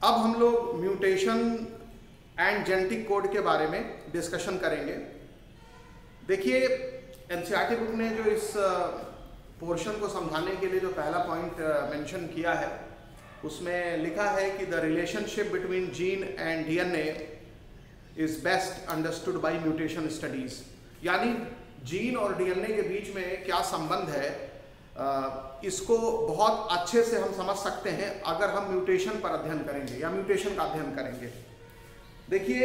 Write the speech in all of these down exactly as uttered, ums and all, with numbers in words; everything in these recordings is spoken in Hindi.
अब हम लोग म्यूटेशन एंड जेनेटिक कोड के बारे में डिस्कशन करेंगे। देखिए, एनसीईआरटी बुक ने जो इस पोर्शन को समझाने के लिए जो पहला पॉइंट मेंशन किया है, उसमें लिखा है कि the relationship between gene and DNA is best understood by mutation studies. यानी जीन और डीएनए के बीच में क्या संबंध है, इसको बहुत अच्छे से हम समझ सकते हैं अगर हम म्यूटेशन पर अध्ययन करेंगे या म्यूटेशन का अध्ययन करेंगे। देखिए,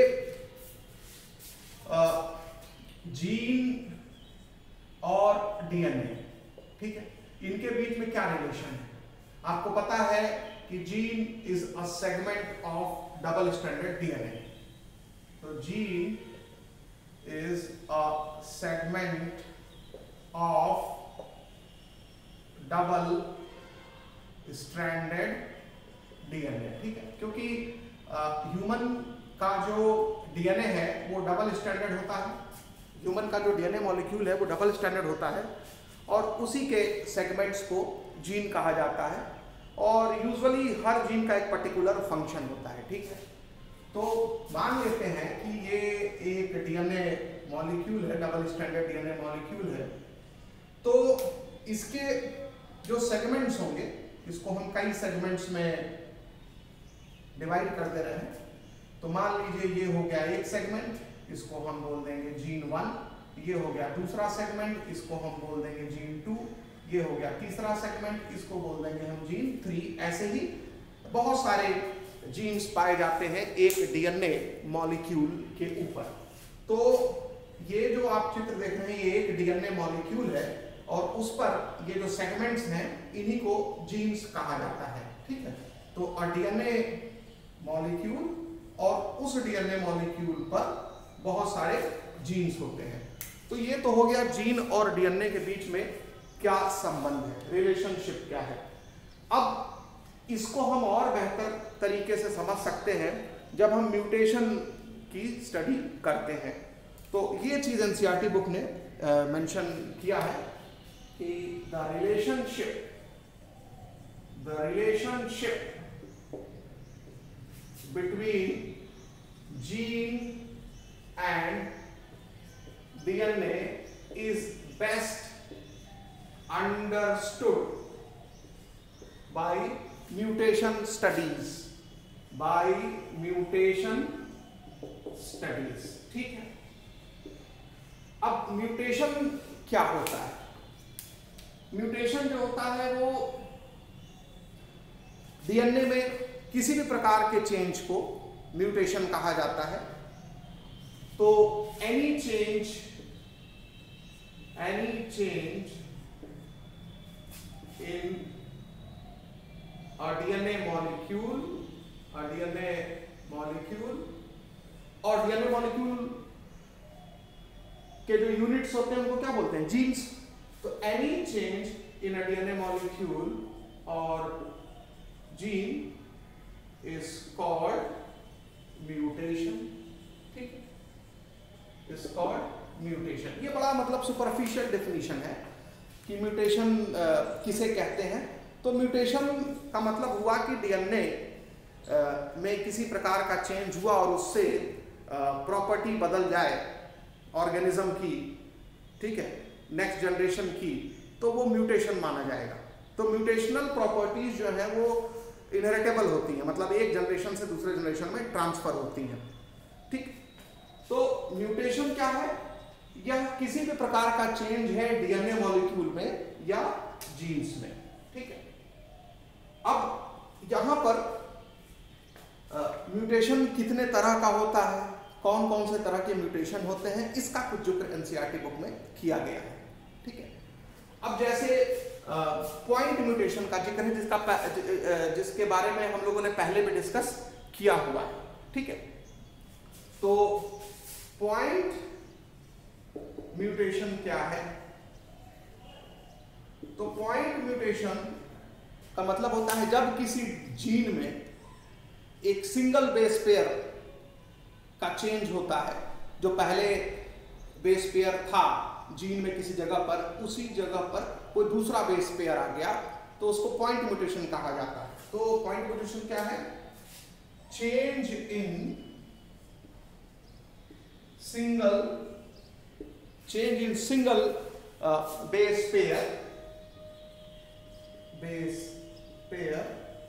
जीन और डीएनए, ठीक है, इनके बीच में क्या रिलेशन है? आपको पता है कि gene is a segment of double stranded DNA. तो gene is a segment of double stranded DNA, ठीक है, क्योंकि ह्यूमन का जो डीएनए है वो डबल स्ट्रैंडेड होता है। ह्यूमन का जो डीएनए मॉलिक्यूल है वो डबल स्ट्रैंडेड होता है और उसी के सेगमेंट्स को जीन कहा जाता है। और यूजुअली हर जीन का एक पर्टिकुलर फंक्शन होता है, ठीक है। तो मान लेते हैं कि ये एक डीएनए मॉलिक्यूल है, डबल स्ट्रैंडेड डीएनए मॉलिक्यूल है। तो इसके जो सेगमेंट्स होंगे, इसको हम कई सेगमेंट्स में डिवाइड कर दे रहे हैं। तो मान लीजिए ये हो गया एक सेगमेंट, इसको हम बोल देंगे जीन वन। ये हो गया दूसरा सेगमेंट, इसको हम बोल देंगे जीन टू। ये हो गया तीसरा सेगमेंट, इसको बोल देंगे हम जीन थ्री। ऐसे ही बहुत सारे जीन्स पाए जाते हैं एक डीएनए मॉलिक्यूल के ऊपर। तो ये जो आप चित्र देख रहे हैं, ये एक डीएनए मॉलिक्यूल है और उस पर ये जो सेगमेंट्स हैं, इन्हीं को जीन्स कहा जाता है, ठीक है। तो अ डीएनए मॉलिक्यूल और उस डीएनए मॉलिक्यूल पर बहुत सारे जीन्स होते हैं। तो ये तो हो गया जीन और डीएनए के बीच में क्या संबंध है, रिलेशनशिप क्या है। अब इसको हम और बेहतर तरीके से समझ सकते हैं जब हम म्यूटेशन की स्टडी करते हैं। तो ये चीज एनसीईआरटी बुक ने मेंशन किया है कि the relationship the relationship between gene and DNA is best understood by mutation studies by mutation studies, ठीक है। अब म्यूटेशन क्या होता है? म्यूटेशन जो होता है वो डीएनए में किसी भी प्रकार के चेंज को म्यूटेशन कहा जाता है। तो any change any change in a DNA molecule, a DNA molecule और डीएनए molecule के जो यूनिट्स होते हैं उनको क्या बोलते हैं? जीन्स। तो any change in a DNA molecule और जीन इज कॉल्ड म्यूटेशन, ठीक है, इज कॉल्ड म्यूटेशन। ये बड़ा मतलब सुपरफिशियल डेफिनेशन है कि म्यूटेशन किसे कहते हैं। तो म्यूटेशन का मतलब हुआ कि डीएनए में किसी प्रकार का चेंज हुआ और उससे प्रॉपर्टी बदल जाए ऑर्गेनिज्म की, ठीक है, नेक्स्ट जनरेशन की, तो वो म्यूटेशन माना जाएगा। तो म्यूटेशनल प्रॉपर्टीज जो है वो इनहेरिटेबल होती हैं, मतलब एक जनरेशन से दूसरे जनरेशन में ट्रांसफर होती हैं, ठीक। तो म्यूटेशन क्या है? यह किसी भी प्रकार का चेंज है डीएनए मॉलिक्यूल में या जीन्स में, ठीक है। अब यहां पर म्यूटेशन कितने तरह का होता है, कौन कौन से तरह के म्यूटेशन होते हैं, इसका कुछ जिक्र एनसीईआरटी बुक में किया गया है, ठीक है। अब जैसे पॉइंट म्यूटेशन का जिक्र है, जिसका जिसके बारे में हम लोगों ने पहले भी डिस्कस किया हुआ है, ठीक है। तो पॉइंट म्यूटेशन क्या है? तो पॉइंट म्यूटेशन का मतलब होता है जब किसी जीन में एक सिंगल बेस पेयर का चेंज होता है। जो पहले बेस पेयर था जीन में किसी जगह पर, उसी जगह पर कोई दूसरा बेस पेयर आ गया तो उसको पॉइंट म्यूटेशन कहा जाता है। तो पॉइंट म्यूटेशन क्या है? change in single change in single uh, base pair base pair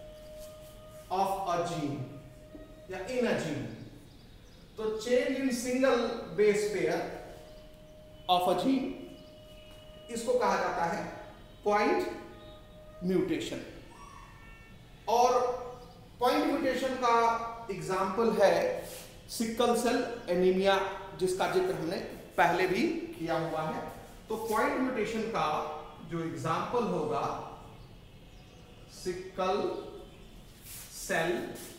of a gene या in a gene. तो change in single base pair of a gene इसको कहा जाता है पॉइंट म्यूटेशन. और पॉइंट म्यूटेशन का एग्जाम्पल है सिकल सेल एनीमिया, जिसका जिक्र हमने पहले भी किया हुआ है. तो पॉइंट म्यूटेशन का जो एग्जाम्पल होगा सिकल सेल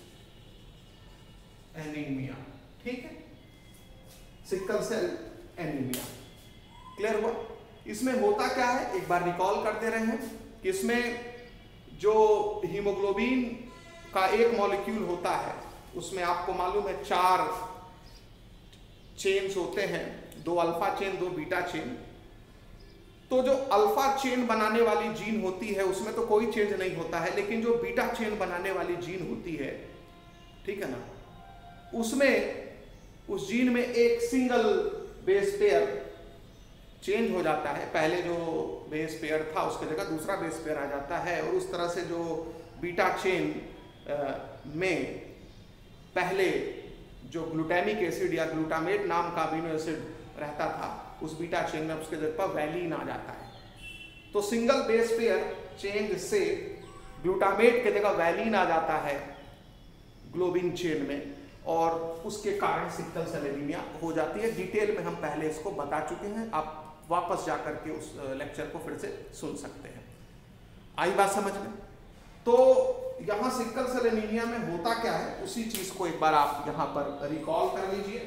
एनीमिया. ठीक है, सिकल सेल एनीमिया. क्लियर हुआ? इसमें होता क्या है, एक बार रिकॉल कर दे रहे हैं कि इसमें जो हीमोग्लोबिन का एक मॉलिक्यूल होता है उसमें आपको मालूम है चार चेन्स होते हैं, दो अल्फा चेन, दो बीटा चेन. तो जो अल्फा चेन बनाने वाली जीन होती है उसमें तो कोई चेंज नहीं होता है, लेकिन जो बीटा चेन बनाने वाली जीन होती है, ठीक है ना, उसमें उस जीन में एक सिंगल बेस पेयर चेंज हो जाता है. पहले जो बेस पेयर था उसके जगह दूसरा बेस पेयर आ जाता है, और उस तरह से जो बीटा चेन में पहले जो ग्लूटामिक एसिड या ग्लूटामेट नाम का अमीनो एसिड रहता था, उस बीटा चेन में उसके जगह पर वैलीन आ जाता है. तो सिंगल बेस पेयर चेंज से ग्लूटामेट के जगह वैलीन आ जाता है ग्लोबिन चेन में, और उसके कारण सिकल सेल एनीमिया हो जाती है. डिटेल में हम पहले इसको बता चुके हैं, आप वापस जाकर के उस लेक्चर को फिर से सुन सकते हैं. आई बात समझ में? तो यहाँ सिकल सेल एनीमिया में होता क्या है, उसी चीज को एक बार आप यहाँ पर रिकॉल कर लीजिए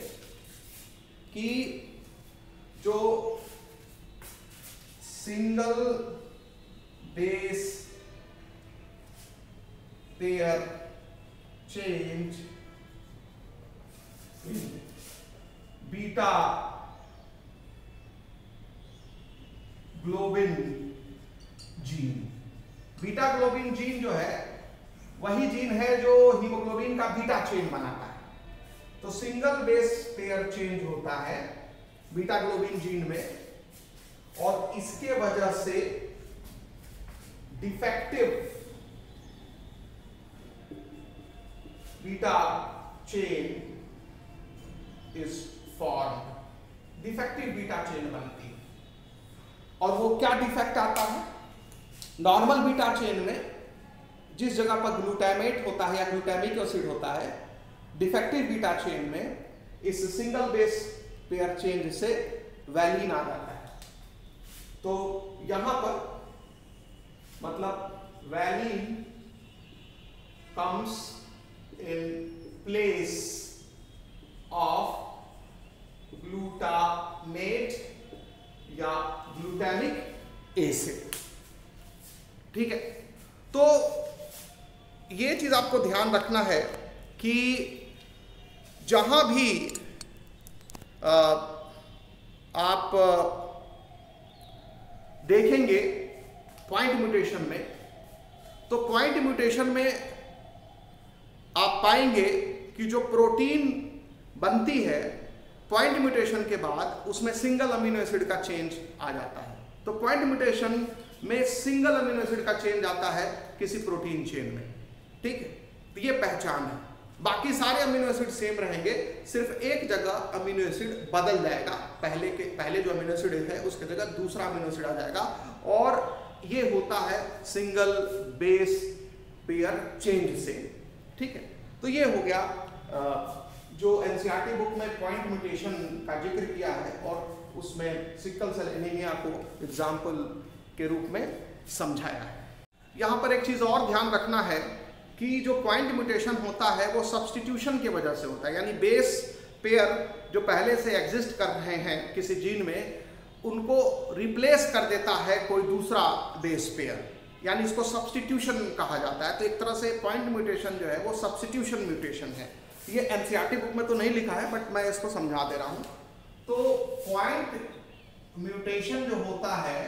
कि जो single base pair change beta globin gene. Beta globin gene जो है वही जीन है जो हीमोग्लोबिन का बीटा चेन बनाता है. तो सिंगल बेस पेयर चेंज होता है बीटा ग्लोबिन जीन में, और इसके वजह से defective beta chain is formed. Defective beta chain बनती है. और वो क्या डिफेक्ट आता है? नॉर्मल बीटा चेन में जिस जगह पर ग्लूटामेट होता है या ग्लूटामिक एसिड होता है, डिफेक्टिव बीटा चेन में इस सिंगल बेस पेयर चेंज से वैलीन आ जाता है. तो यहां पर मतलब valine comes in place of glutamate या ग्लूटामिक एसिड. ठीक है, तो ये चीज आपको ध्यान रखना है कि जहां भी आ, आप देखेंगे पॉइंट म्यूटेशन में, तो पॉइंट म्यूटेशन में आप पाएंगे कि जो प्रोटीन बनती है पॉइंट म्यूटेशन के बाद उसमें सिंगल अमीनो एसिड का चेंज आ जाता है. तो पॉइंट म्यूटेशन में सिंगल अमीनो एसिड का चेंज आता है किसी प्रोटीन चेन में. ठीक है, तो ये पहचान है. बाकी सारे अमीनो एसिड सेम रहेंगे, सिर्फ एक जगह अमीनो एसिड बदल जाएगा. पहले के पहले जो अमीनो एसिड है उसके जगह दूसरा अमीनो एसिड आ जाएगा, और ये होता है सिंगल बेस पेयर चेंज से. ठीक है, तो ये हो गया आ, जो एनसीईआरटी बुक में पॉइंट म्यूटेशन का जिक्र किया है, और उसमें सिकल सेल एनीमिया को एग्जाम्पल के रूप में समझाया है. यहाँ पर एक चीज़ और ध्यान रखना है कि जो पॉइंट म्यूटेशन होता है वो सब्स्टिट्यूशन की वजह से होता है. यानी बेस पेयर जो पहले से एग्जिस्ट कर रहे हैं किसी जीन में, उनको रिप्लेस कर देता है कोई दूसरा बेस पेयर, यानी इसको सब्स्टिट्यूशन कहा जाता है. तो एक तरह से पॉइंट म्यूटेशन जो है वो सब्स्टिट्यूशन म्यूटेशन है. ये एनसीईआरटी बुक में तो नहीं लिखा है, बट मैं इसको समझा दे रहा हूं. तो पॉइंट म्यूटेशन जो होता है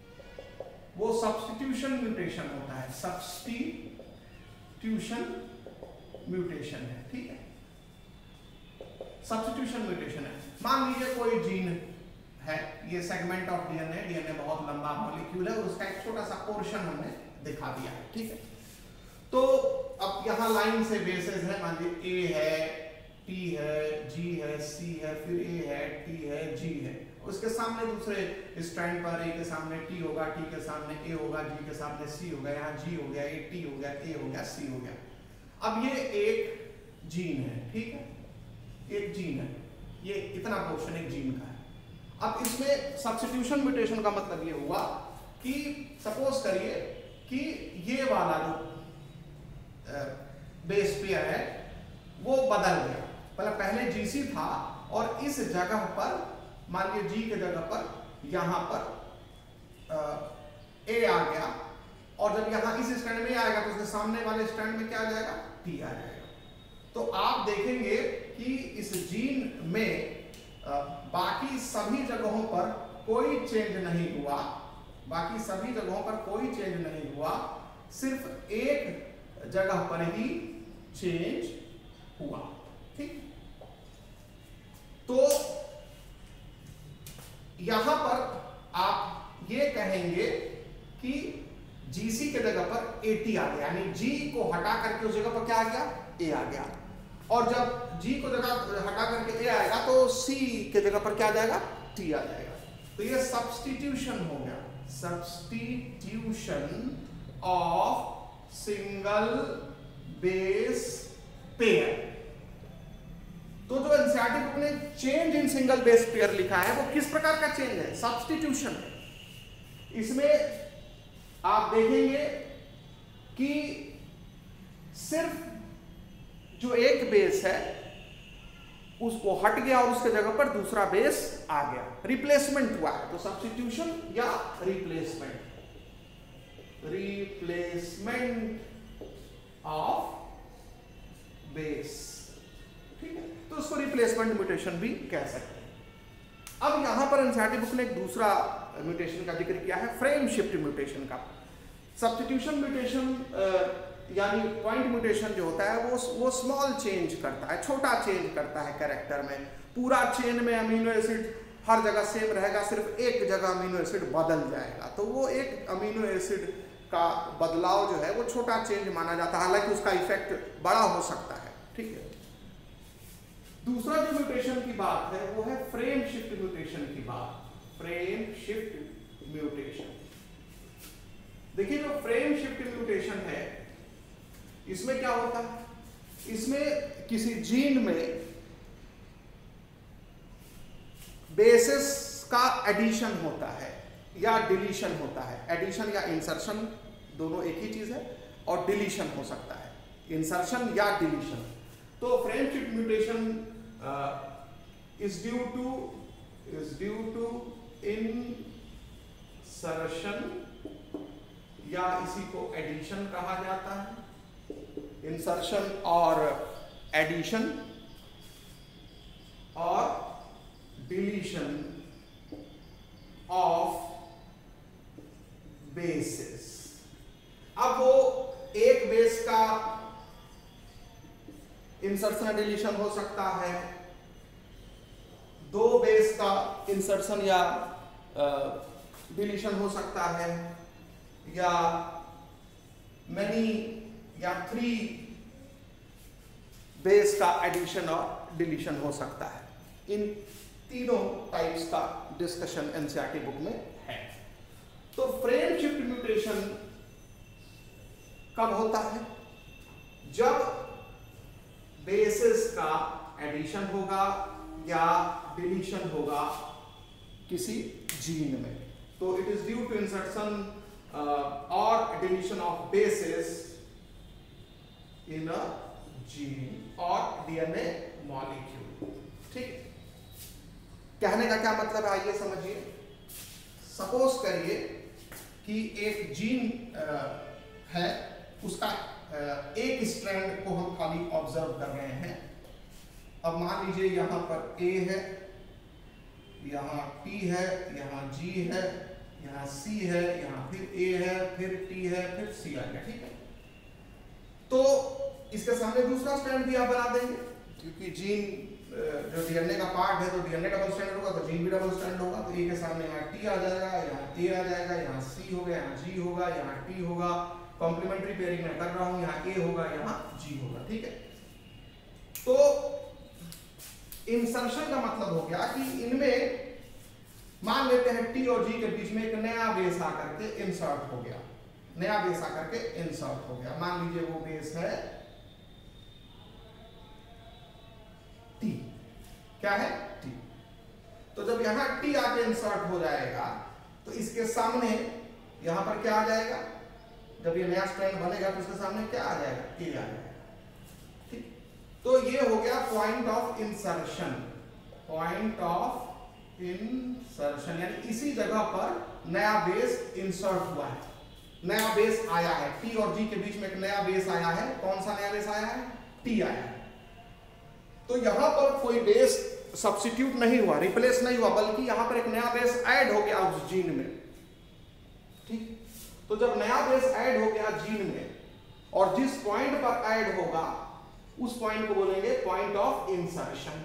वो सब्स्टिट्यूशन म्यूटेशन होता है. सब्स्टिट्यूशन म्यूटेशन है, ठीक है, सब्स्टिट्यूशन म्यूटेशन है। मान लीजिए कोई जीन है, ये सेगमेंट ऑफ डीएनए, डीएनए बहुत लंबा मॉलिक्यूल है और उसका एक छोटा सा पोर्शन हमने दिखा दिया है, ठीक है। तो अब यहाँ लाइन से बेसेस है, मान लीजिए ए है, टी है, जी है, सी है, फिर ए है, टी है, जी है, उसके सामने दूसरे स्ट्रैंड पर ए के सामने टी होगा, टी के सामने ए होगा, जी के सामने सी होगा, यहाँ जी हो गया, ए टी हो गया, ए हो गया, सी हो गया। अब ये एक जीन है, ठीक है, एक जीन है, ये इतना पोर्शन एक जीन का है। अब इसमें सब्स्टिट्यूशन म्यूटेशन का मतलब ये हुआ कि सपोज करिए कि ये वाला जो बेस पेयर है वो बदल गया, मतलब पहले जीसी था और इस जगह पर मान लीजिए जी के जगह पर यहां पर ए आ गया, और जब यहां इस स्टैंड में आएगा तो उसके सामने वाले स्टैंड में क्या आ जाएगा, टी आ जाएगा। तो आप देखेंगे कि इस जीन में आ, बाकी सभी जगहों पर कोई चेंज नहीं हुआ, बाकी सभी जगहों पर कोई चेंज नहीं हुआ, सिर्फ एक जगह पर ही चेंज हुआ, ठीक। तो यहां पर आप ये कहेंगे कि जीसी के जगह पर एटी आ गया, यानी जी को हटा करके उस जगह पर क्या आ गया, ए आ गया, और जब जी को जगह हटा करके ए आएगा तो सी के जगह पर क्या आ जाएगा, टी आ जाएगा। तो ये सब्स्टिट्यूशन हो गया, substitution of single base pair. तो जो एनसीईआरटी बुक ने change in single base pair लिखा है वो किस प्रकार का चेंज है, सब्स्टिट्यूशन है। इसमें आप देखेंगे कि सिर्फ जो एक बेस है उसको हट गया और उसके जगह पर दूसरा बेस आ गया, रिप्लेसमेंट हुआ है। तो सब्स्टिट्यूशन या रिप्लेसमेंट, रिप्लेसमेंट ऑफ बेस, ठीक है, तो उसको रिप्लेसमेंट म्यूटेशन भी कह सकते हैं। अब यहां पर एनसीईआरटी बुक ने एक दूसरा म्यूटेशन का जिक्र किया है, फ्रेम शिफ्ट म्यूटेशन का। सब्स्टिट्यूशन म्यूटेशन यानी पॉइंट म्यूटेशन जो होता है वो वो स्मॉल चेंज करता है, छोटा चेंज करता है कैरेक्टर में। पूरा चेन में अमीनो एसिड हर जगह सेम रहेगा, सिर्फ एक जगह अमीनो एसिड बदल जाएगा, तो वो एक अमीनो एसिड का बदलाव जो है वो छोटा चेंज माना जाता है, हालांकि उसका इफेक्ट बड़ा हो सकता है, ठीक है। दूसरा जो म्यूटेशन की बात है वो है फ्रेम शिफ्ट म्यूटेशन की बात, फ्रेम शिफ्ट म्यूटेशन। देखिए जो फ्रेम शिफ्ट म्यूटेशन है इसमें क्या होता है, इसमें किसी जीन में बेसिस का एडिशन होता है या डिलीशन होता है। एडिशन या इंसर्शन दोनों एक ही चीज है, और डिलीशन हो सकता है, इंसर्शन या डिलीशन। तो frame shift mutation is due to is due to insertion या इसी को एडिशन कहा जाता है, इंसर्शन और एडिशन और डिलीशन ऑफ बेसिस। अब वो एक बेस का इंसर्शन डिलीशन हो सकता है, दो बेस का इंसर्शन या डिलीशन हो सकता है, या मैनी या थ्री बेस का एडिशन और डिलीशन हो सकता है। इन तीनों टाइप्स का डिस्कशन एनसीईआरटी बुक में है। तो फ्रेम शिफ्ट म्यूटेशन कब होता है, जब बेसिस का एडिशन होगा या डिलीशन होगा किसी जीन में। तो it is due to insertion और deletion of bases in a gene और डीएनए मॉलिक्यूल, ठीक। कहने का क्या मतलब है आइए समझिए। सपोज करिए कि एक जीन है, उसका एक स्ट्रैंड को हम खाली ऑब्जर्व कर रहे हैं। अब मान लीजिए यहाँ पर ए है, यहाँ टी है, यहाँ जी है, यहाँ सी है, यहाँ फिर ए है, फिर टी है, फिर सी आ गया, ठीक है। तो इसके सामने दूसरा स्ट्रैंड भी आप बना देंगे, क्योंकि जीन जो डीएनए का पार्ट है तो डीएनए डबल स्ट्रैंड होगा तो जीन भी डबल स्ट्रैंड होगा। तो ए के सामने यहाँ टी आ जाएगा, यहाँ ए आ जाएगा, यहाँ सी हो गया, यहाँ जी होगा, यहाँ टी होगा। कॉम्प्लीमेंट्री पेयरिंग में कर रहा हूँ, यहाँ ए होगा, यहाँ जी होगा। ठीक है, तो इंसर्शन का मतलब हो गया कि इनमें मान लेते हैं टी और जी के बीच में एक नया बेस आकर के इंसर्ट हो गया, नया बेस आकर के इंसर्ट हो गया। मान लीजिए वो बेस है टी। क्या है? टी। तो जब यहां टी आके इंसर्ट हो जाएगा तो इसके सामने यहां पर क्या आ जाएगा? जब ये नया स्ट्रैंड बनेगा तो इसके सामने क्या आ जाएगा? ए आ जाएगा। ठीक, तो ये हो गया point of insertion. Point of insertion यानी इसी जगह पर नया बेस इंसर्ट हुआ है, नया बेस आया है। टी और जी के बीच में एक नया बेस आया है। कौन सा नया बेस आया है? टी आया है। तो यहां पर कोई बेस सब्स्टिट्यूट नहीं हुआ, रिप्लेस नहीं हुआ, बल्कि यहां पर एक नया बेस ऐड हो गया उस जीन में। ठीक, तो जब नया बेस ऐड हो गया जीन में और जिस पॉइंट पर ऐड होगा उस पॉइंट को बोलेंगे पॉइंट ऑफ इंसर्शन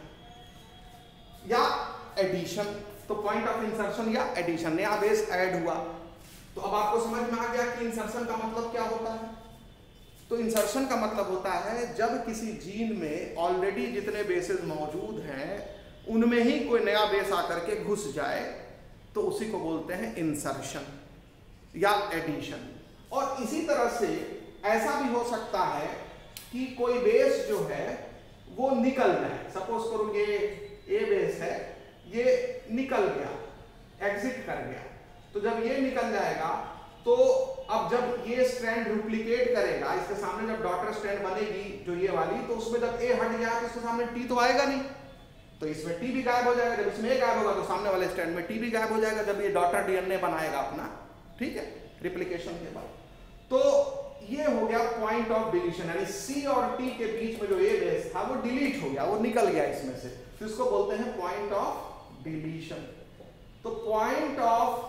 या एडिशन। तो पॉइंट ऑफ इंसर्शन या एडिशन, नया बेस ऐड हुआ। तो अब आपको समझ में आ गया कि इंसर्शन का मतलब क्या होता है। तो इंसर्शन का मतलब होता है जब किसी जीन में ऑलरेडी जितने बेसेस मौजूद हैं उनमें ही कोई नया बेस आकर के घुस जाए तो उसी को बोलते हैं इंसर्शन या एडिशन। और इसी तरह से ऐसा भी हो सकता है कि कोई बेस जो है वो निकल जाए। सपोज करो ये ए बेस है, ये निकल गया, एग्जिट कर गया। तो जब ये निकल जाएगा तो अब जब ये स्ट्रैंड डुप्लीकेट करेगा, इसके सामने जब डॉटर स्ट्रैंड बनेगी जो ये वाली, तो उसमें जब ए हट गया तो इसके सामने टी तो आएगा नहीं, तो इसमें टी भी गायब हो जाएगा। जब इसमें ए गायब होगा तो सामने वाले स्ट्रैंड में टी भी गायब हो जाएगा जब ये डॉटर डीएनए बनाएगा अपना। ठीक है, रिप्लिकेशन के बाद। तो ये हो गया पॉइंट ऑफ डिलीशन, यानी सी और टी के बीच में जो ए बेस था वो डिलीट हो गया, वो निकल गया इसमें से, तो इसको बोलते हैं पॉइंट ऑफ डिलीशन। तो पॉइंट ऑफ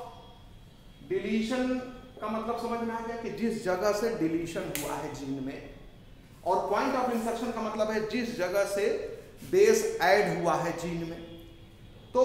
डिलीशन का मतलब समझ में आ गया कि जिस जगह से डिलीशन हुआ है जीन में। और पॉइंट ऑफ इंसर्शन का मतलब है जिस जगह से बेस ऐड हुआ है जीन में। तो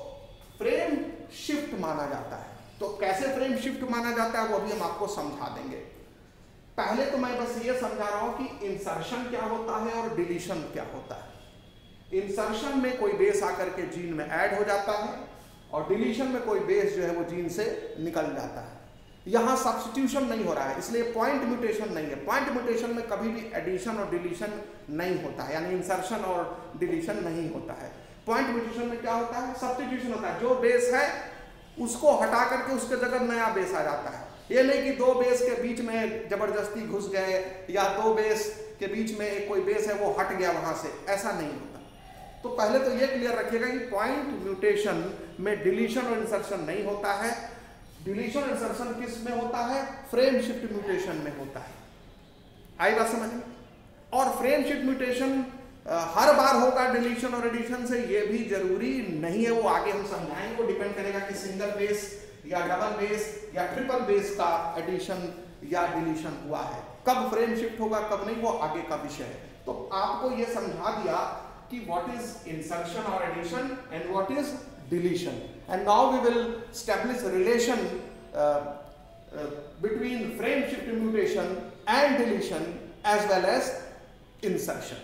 फ्रेम शिफ्ट माना जाता है। तो कैसे फ्रेम शिफ्ट माना जाता है वो अभी हम आपको समझा देंगे। पहले तो मैं बस ये समझा रहा हूं कि इंसर्शन क्या होता है और डिलीशन क्या होता है। इंसर्शन में कोई बेस आकर के जीन में ऐड हो जाता है और डिलीशन में कोई बेस जो है वो जीन से निकल जाता है। यहां सब्स्टिट्यूशन नहीं हो रहा है, इसलिए पॉइंट म्यूटेशन नहीं है। पॉइंट म्यूटेशन में कभी भी एडिशन और डिलीशन नहीं होता है, यानी इंसर्शन और डिलीशन नहीं होता है। पॉइंट म्यूटेशन में क्या होता है? सब्स्टिट्यूशन होता है। जो बेस है उसको हटा करके उसके जगह नया बेस आ जाता है। ये नहीं कि दो बेस के बीच में जबरदस्ती घुस गए या दो बेस के बीच में एक कोई बेस है वो हट गया वहां से, ऐसा नहीं होता। तो पहले तो ये क्लियर रखिएगा कि पॉइंट म्यूटेशन में डिलीशन और इंसर्शन नहीं होता है। डिलीशन और इंसर्शन किस में होता है? फ्रेम शिफ्ट म्यूटेशन में होता है। आई बात समझ में? और फ्रेम शिफ्ट म्यूटेशन हर बार होगा डिलीशन और एडिशन से, ये भी जरूरी नहीं है। वो आगे हम समझाएंगे, वो डिपेंड करेगा कि सिंगल बेस या डबल बेस या ट्रिपल बेस का एडिशन या डिलीशन हुआ है। कब फ्रेम शिफ्ट होगा कब नहीं, वो आगे का विषय है। तो आपको ये समझा दिया कि व्हाट इज इंसर्शन और addition and what is deletion, and now we will establish a relation uh, uh, between frame shift mutation and deletion as well as insertion.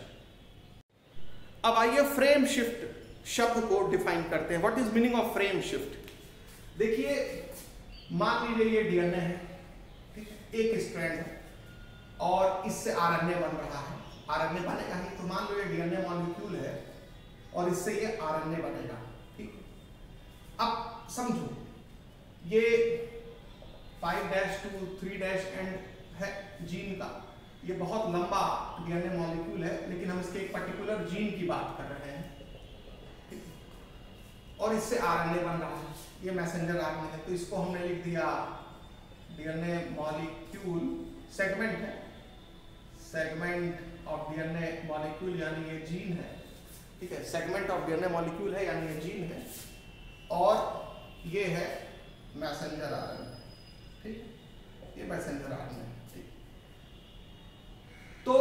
अब आइए फ्रेम शिफ्ट शब्द को डिफाइन करते हैं। What is meaning of frame shift? देखिए, मान लीजिए ये डीएनए है, ठीक है, एक स्ट्रैंड है और इससे आरएनए बन रहा है। आरएनए बनेगा नहीं, तो मान लो ये डीएनए मॉलिक्यूल है और इससे ये आरएनए बनेगा। अब समझो, ये five dash to three dash end है जीन का, ये बहुत लंबा डीएनए मॉलिक्यूल है, लेकिन हम इसके एक पर्टिकुलर जीन की बात कर रहे हैं और इससे आरएनए बन रहा है। ये मैसेंजर आरएनए है, तो इसको हमने लिख दिया डीएनए मॉलिक्यूल सेगमेंट है, सेगमेंट ऑफ डीएनए मॉलिक्यूल, यानी ये जीन है। ठीक है, सेगमेंट ऑफ डीएनए मॉलिक्यूल है यानी ये जीन है, और ये है मैसेंजर आरएनए। ठीक, ये मैसेंजर आरएनए। ठीक, तो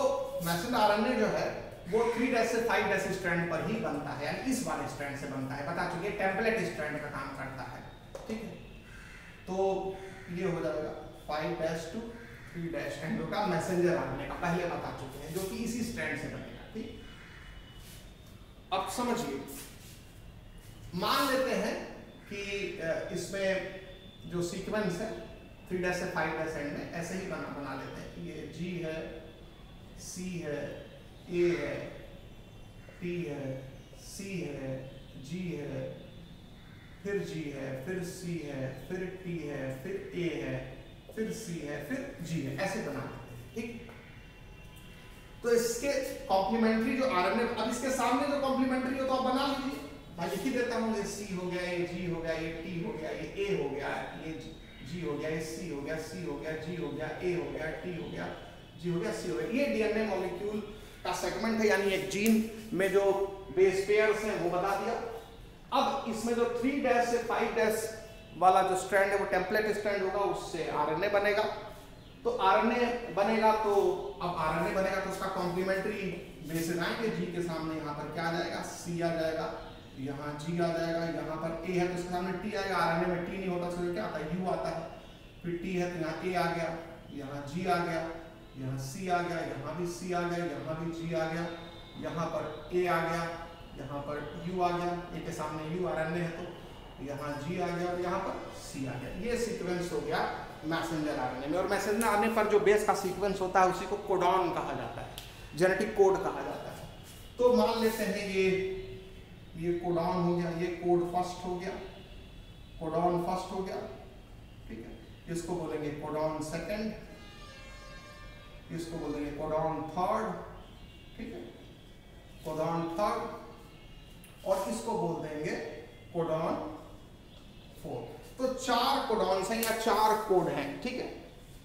मैसेंजर आरएनए जो है वो थ्री डैश से फाइव डैश स्ट्रैंड पर ही बनता है, यानी इस वाले स्ट्रैंड से बनता है, बता चुके टेम्पलेट स्ट्रैंड का काम करता है, ठीक है। तो ये हो जाएगा five dash to three dash end का मैसेंजर आरएनए का पहले बता चुके हैं, जो कि इसी स्ट्रैंड से बनेगा, ठीक। अब समझिए, मान लेते हैं कि इसमें जो सीक्वेंस है थ्री डैश से फाइव डैश एंड में ऐसे ही बना बना लेते हैं कि ये जी है, सी है, ए है, टी है, सी है, जी है, फिर जी है, फिर सी है, फिर टी है, फिर ए है, फिर सी है, फिर जी है, ऐसे बना लेते हैं, ठीक। तो इसके कॉम्प्लीमेंट्री जो आरएनए, अब इसके सामने जो कॉम्प्लीमेंट्री हो तो आप बना लीजिए, मैं लिख ही देता हूँ, ये सी हो गया, ये जी हो गया, ये टी हो गया, ये ए हो गया, ये जी हो गया, ये सी हो गया, सी हो गया, जी हो गया, ए हो गया, टी हो गया, जी हो गया, सी हो गया। ये डीएनए मॉलिक्यूल का सेगमेंट है, यानी एक जीन में जो बेस पेयर्स हैं वो बता दिया। अब इसमें जो थ्री डैश से फाइव डैश वाला जो स्ट्रैंड है वो टेम्पलेट स्ट्रैंड होगा, उससे आरएनए बनेगा। तो आरएनए बनेगा, तो अब आरएनए बनेगा तो उसका कॉम्प्लीमेंट्री बेसिस आएंगे, जी के सामने यहाँ पर क्या आ जाएगा, सी आ जाएगा, यहाँ जी आ जाएगा, यहाँ पर ए है तो उसके सामने टी आएगा, आरएनए में टी नहीं होता तो क्या आता है, यू आता है, फिर टी है तो यहाँ ए आ गया, यहाँ जी आ गया, यहाँ सी आ गया, यहाँ भी सी आ गया, यहाँ भी जी आ गया, यहाँ पर ए आ गया, यहाँ पर यू आ गया, ए के सामने यू आरएनए है तो यहाँ जी आ गया और यहाँ पर सी आ गया। ये सीक्वेंस हो गया मैसेंजर आरएनए में। और मैसेंजर आरएनए पर जो बेस का सीक्वेंस होता है उसी को कोडॉन कहा जाता है, जेनेटिक कोड कहा जाता है। तो मान लेते हैं ये ये कोडॉन हो गया, ये कोड फर्स्ट हो गया, कोडॉन फर्स्ट हो गया, ठीक है। इसको बोलेंगे कोडॉन सेकंड, इसको बोलेंगे कोडॉन थर्ड, ठीक है, कोडॉन थर्ड, और इसको बोल देंगे कोडॉन फोर्थ। तो चार कोडॉन्स हैं या चार कोड हैं, ठीक है।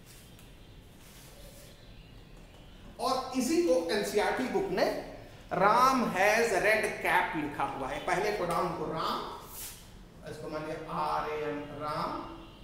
और इसी को एनसीईआरटी बुक ने राम हैज रेड कैप लिखा हुआ है। पहले कोडॉन को राम, इसको मान लिया R A M, Ram,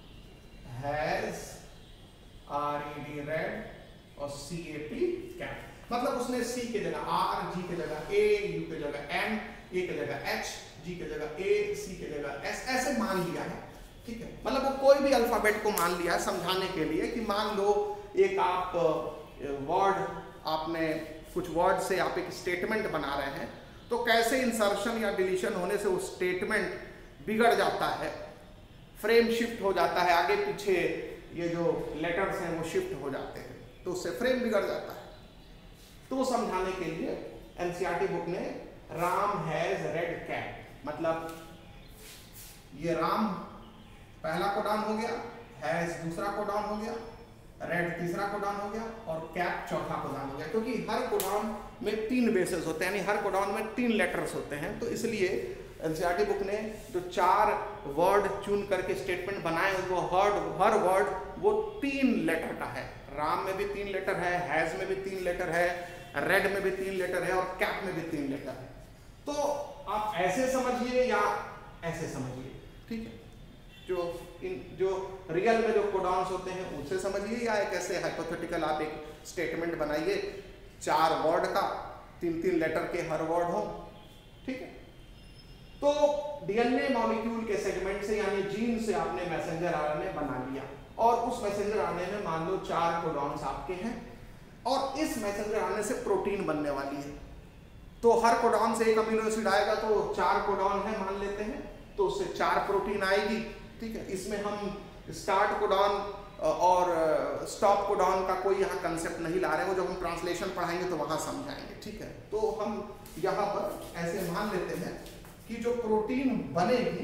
has R E D red, और सी ए पी कैप, मतलब उसने सी के जगह आर, जी के जगह ए, यू के जगह एम, ए के जगह एच, जी के जगह ए, सी के जगह एस, ऐसे मान लिया है, ठीक है। मतलब वो कोई भी अल्फाबेट को मान लिया है समझाने के लिए कि मान लो एक आप वर्ड, आपने कुछ वर्ड से आप एक स्टेटमेंट बना रहे हैं, तो कैसे इंसर्शन या डिलीशन होने से वो स्टेटमेंट बिगड़ जाता है, फ्रेम शिफ्ट हो जाता है, आगे पीछे ये जो लेटर्स हैं वो शिफ्ट हो जाते हैं, तो उससे फ्रेम बिगड़ जाता है। तो समझाने के लिए एनसीईआरटी बुक ने राम हैज रेड कैप, मतलब ये राम पहला कोडॉन हो गया, हैज दूसरा कोडॉन हो गया, रेड तीसरा कोडॉन हो गया और कैप चौथा कोडॉन हो गया। क्योंकि हर कोडॉन में तीन बेसेस होते हैं, यानी हर कोडॉन में तीन लेटर्स होते हैं, तो इसलिए एनसीईआरटी बुक ने जो चार वर्ड चुन करके स्टेटमेंट बनाए वो हर हर वर्ड वो तीन लेटर का है। राम में भी तीन लेटर है, हैज में भी तीन लेटर है, रेड में भी तीन लेटर है और कैप में भी तीन लेटर है। तो आप ऐसे समझिए या ऐसे समझिए, ठीक है। जो इन जो रियल में जो कोडॉन्स होते हैं उनसे समझिए, या एक ऐसे हाइपोथेटिकल आप एक स्टेटमेंट बनाइए चार वर्ड का, तीन तीन लेटर के हर वर्ड हो, ठीक है। तो डीएनए मॉलिक्यूल के सेगमेंट से यानी जीन से आपने मैसेंजर आरएनए बना लिया, और उस मैसेंजर आरएनए में मान लो चार कोडॉन्स आपके हैं, और इस मैसेंजर आरएनए से प्रोटीन बनने वाली है। तो हर कोडॉन से एक अमीनो एसिड आएगा, तो चार कोडॉन है मान लेते हैं, तो उससे चार प्रोटीन आएगी, ठीक है। इसमें हम स्टार्ट कोडॉन और स्टॉप कोडॉन का कोई यहाँ कंसेप्ट नहीं ला रहे हैं, वो जब हम ट्रांसलेशन पढ़ाएंगे तो वहाँ समझाएंगे, ठीक है। तो हम यहाँ पर ऐसे मान लेते हैं कि जो प्रोटीन बनेगी,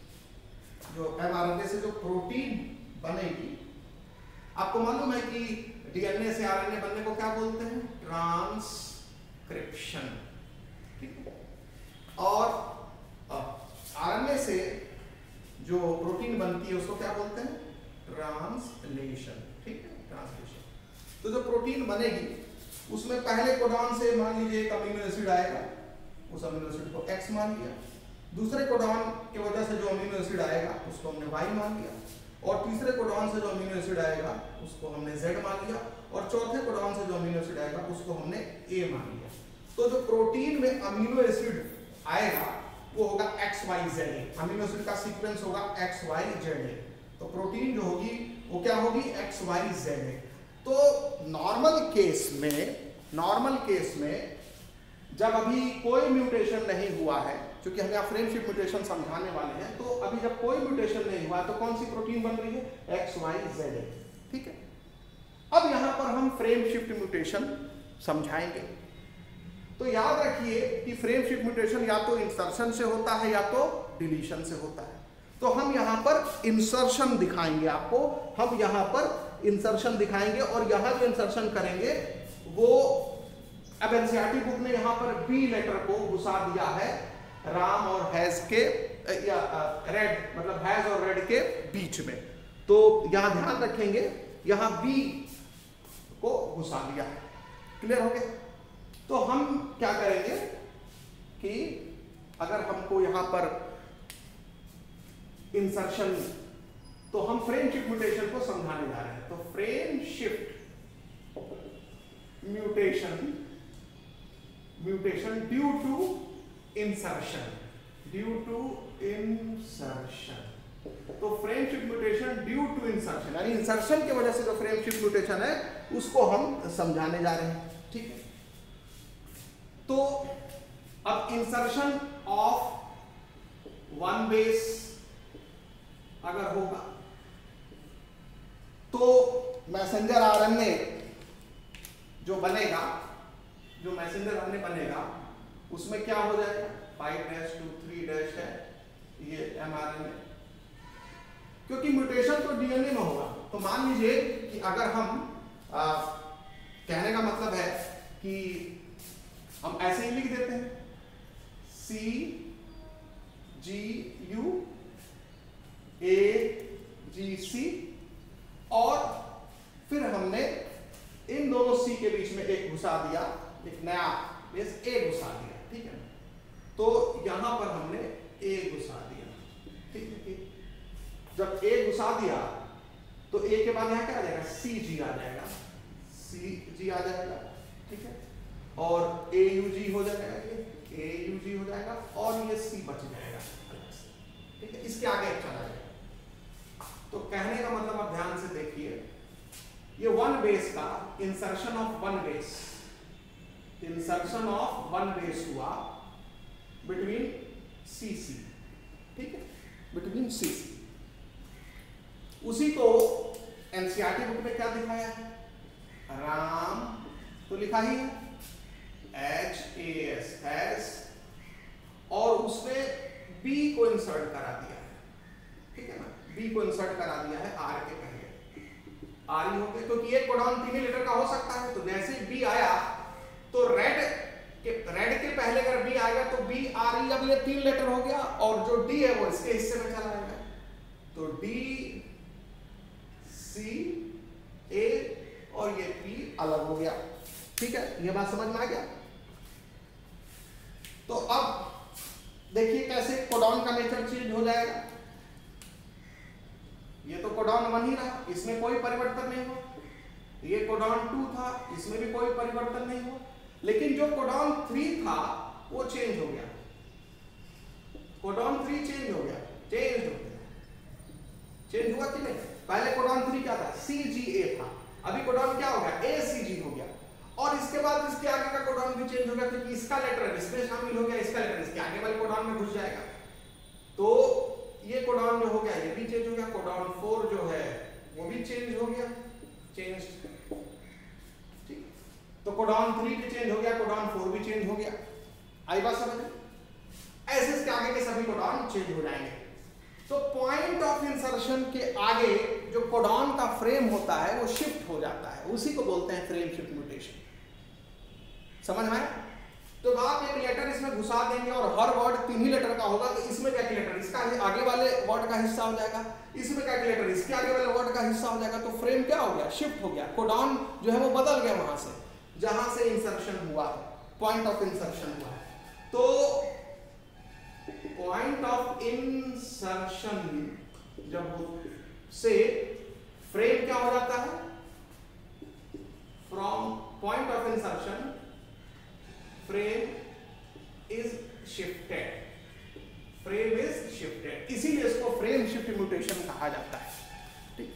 जो एमआरएनए से जो प्रोटीन बनेगी, आपको मालूम है कि डीएनए से आरएनए बनने को क्या बोलते हैं, ट्रांसक्रिप्शन, ठीक है। और आरएनए से जो प्रोटीन बनती है उसको क्या बोलते हैं, ट्रांसलेशन, ठीक है, ट्रांसलेशन। तो जो प्रोटीन बनेगी उसमें पहले कोडॉन से मान लीजिए एक अमीनो एसिड आएगा, उस अमीनो एसिड को एक्स मान लिया, दूसरे कोडॉन की वजह से जो अमीनो एसिड आएगा उसको हमने वाई मान लिया, और तीसरे कोडॉन से जो अमीनो एसिड आएगा उसको हमने Z मान लिया, और चौथे कोडॉन से जो अमीनो एसिड आएगा उसको हमने A मान लिया। तो जो प्रोटीन में अमीनो एसिड आएगा वो होगा X Y Z A, amino acid का सीक्वेंस होगा एक्स वाई जेड ए। तो प्रोटीन जो होगी वो क्या होगी, एक्स वाई जेड ए। तो नॉर्मल केस में नॉर्मल केस में जब अभी कोई म्यूटेशन नहीं हुआ है, क्योंकि हम यहाँ फ्रेमशिफ्ट म्यूटेशन समझाने वाले हैं, तो अभी जब कोई म्यूटेशन नहीं हुआ तो कौन सी प्रोटीन बन रही है, एक्स वाई जेड ए। ठीक है, अब यहाँ पर हम फ्रेमशिफ्ट म्यूटेशन समझाएंगे। तो याद रखिए कि फ्रेमशिफ्ट म्यूटेशन या तो इंसर्शन से होता है या तो डिलीशन से होता है। तो हम यहाँ पर इंसर्शन दिखाएंगे आपको, हम यहाँ पर इंसर्शन दिखाएंगे, और यहाँ जो इंसर्शन करेंगे वो अब एनसीईआरटी बुक ने यहाँ पर बी लेटर को घुसा दिया है राम और हैज के या रेड, मतलब हैज और रेड के बीच में। तो यहाँ ध्यान रखेंगे, यहाँ बी को घुसा दिया है। क्लियर हो गया? तो हम क्या करेंगे कि अगर हमको यहाँ पर इंसर्शन, तो हम फ्रेम शिफ्ट म्यूटेशन को समझाने जा रहे हैं। तो frame shift mutation mutation due to insertion, due to insertion. तो frame shift mutation due to insertion, यानी इंसर्शन की वजह से जो फ्रेम शिफ्ट म्यूटेशन है उसको हम समझाने जा रहे हैं। ठीक है, तो अब इंसर्शन ऑफ वन बेस अगर होगा तो मैसेंजर आरएनए जो बनेगा, जो मैसेंजर आरएनए बनेगा उसमें क्या हो जाएगा, five dash to three dash है ये एमआरएनए, क्योंकि म्यूटेशन तो डीएनए में होगा। तो मान लीजिए कि अगर हम आ, कहने का मतलब है कि हम ऐसे ही लिख देते हैं सी जी यू ए जी सी, और फिर हमने इन दोनों सी के बीच में एक घुसा दिया, एक नया बेस ए घुसा दिया। ठीक है, तो यहां पर हमने ए घुसा दिया। ठीक है, जब ए घुसा दिया तो ए के बाद यहां क्या आ जाएगा, सी जी आ जाएगा, सी जी आ जाएगा। ठीक है, और ए यू जी हो जाएगा, ये ए यू जी हो जाएगा, और ये सी बच जाएगा। ठीक है, इसके आगे चला जाएगा। तो कहने का मतलब आप ध्यान से देखिए, ये वन बेस का insertion of one base, insertion of one base हुआ बिटवीन सी सी। ठीक है, बिटवीन सी सी। उसी को एनसीईआरटी बुक में क्या दिखाया है, राम तो लिखा ही है एच ए एस हैज, और उसने बी को इंसर्ट करा दिया है। ठीक है ना, बी को इंसर्ट करा दिया है आर के पहले, आर ही होते, क्योंकि एक कोडॉन तीन ही लेटर का हो सकता है। तो जैसे बी आया तो रेड के रेड के पहले अगर बी आएगा तो बी आर ई, अब ये तीन लेटर हो गया, और जो डी है वो इसके हिस्से में चला जाएगा। तो डी सी ए और ये पी अलग हो गया। ठीक है, ये बात समझ में आ गया? तो अब देखिए कैसे कोडॉन का नेचर चेंज हो जाएगा। ये तो कोडॉन वन ही रहा, इसमें कोई परिवर्तन नहीं हुआ। ये कोडॉन टू था, इसमें भी कोई परिवर्तन नहीं हुआ। लेकिन जो कोडॉन थ्री था वो चेंज हो गया, कोडॉन थ्री चेंज हो गया, चेंज हो गया, चेंज हुआ कि नहीं? पहले कोडॉन थ्री क्या था, सी जी ए था, अभी कोडॉन क्या हो गया, ए सी जी हो गया। और इसके बाद इसके आगे का कोडॉन भी चेंज हो गया, क्योंकि इसका लेटर इसमें शामिल हो गया, इसका लेटर इसके आगे वाले कोडॉन में घुस जाएगा। तो ये कोडॉन जो हो गया ये भी चेंज हो गया, कोडॉन फोर जो है वो भी चेंज हो गया, चेंज। ठीक, तो कोडॉन थ्री भी चेंज हो गया, कोडॉन फोर भी चेंज हो गया। आई बात समझ? ऐसे इसके आगे के सभी कोडॉन चेंज हो जाएंगे। तो पॉइंट ऑफ इंसर्शन के आगे जो कोडॉन का फ्रेम होता है वो शिफ्ट हो जाता है, उसी को बोलते हैं फ्रेम शिफ्ट म्यूटेशन। समझ में आया? तो आप एक लेटर इसमें घुसा देंगे और हर वर्ड तीन ही लेटर का होगा, तो इसमें कैलकुलेटर इसका आगे वाले वर्ड का हिस्सा हो जाएगा, इसमें कैलकुलेटर इसके आगे वाले वर्ड का हिस्सा हो जाएगा। तो फ्रेम क्या हो गया, शिफ्ट हो गया, कोडॉन जो है वो बदल गया वहां से जहां से इंसर्शन हुआ है, पॉइंट ऑफ इंसर्शन हुआ है। तो पॉइंट ऑफ इंसर्शन जब से फ्रेम क्या हो जाता है, from point of insertion frame is shifted, frame is shifted, इसीलिए इसको फ्रेम शिफ्ट म्यूटेशन कहा जाता है। ठीक,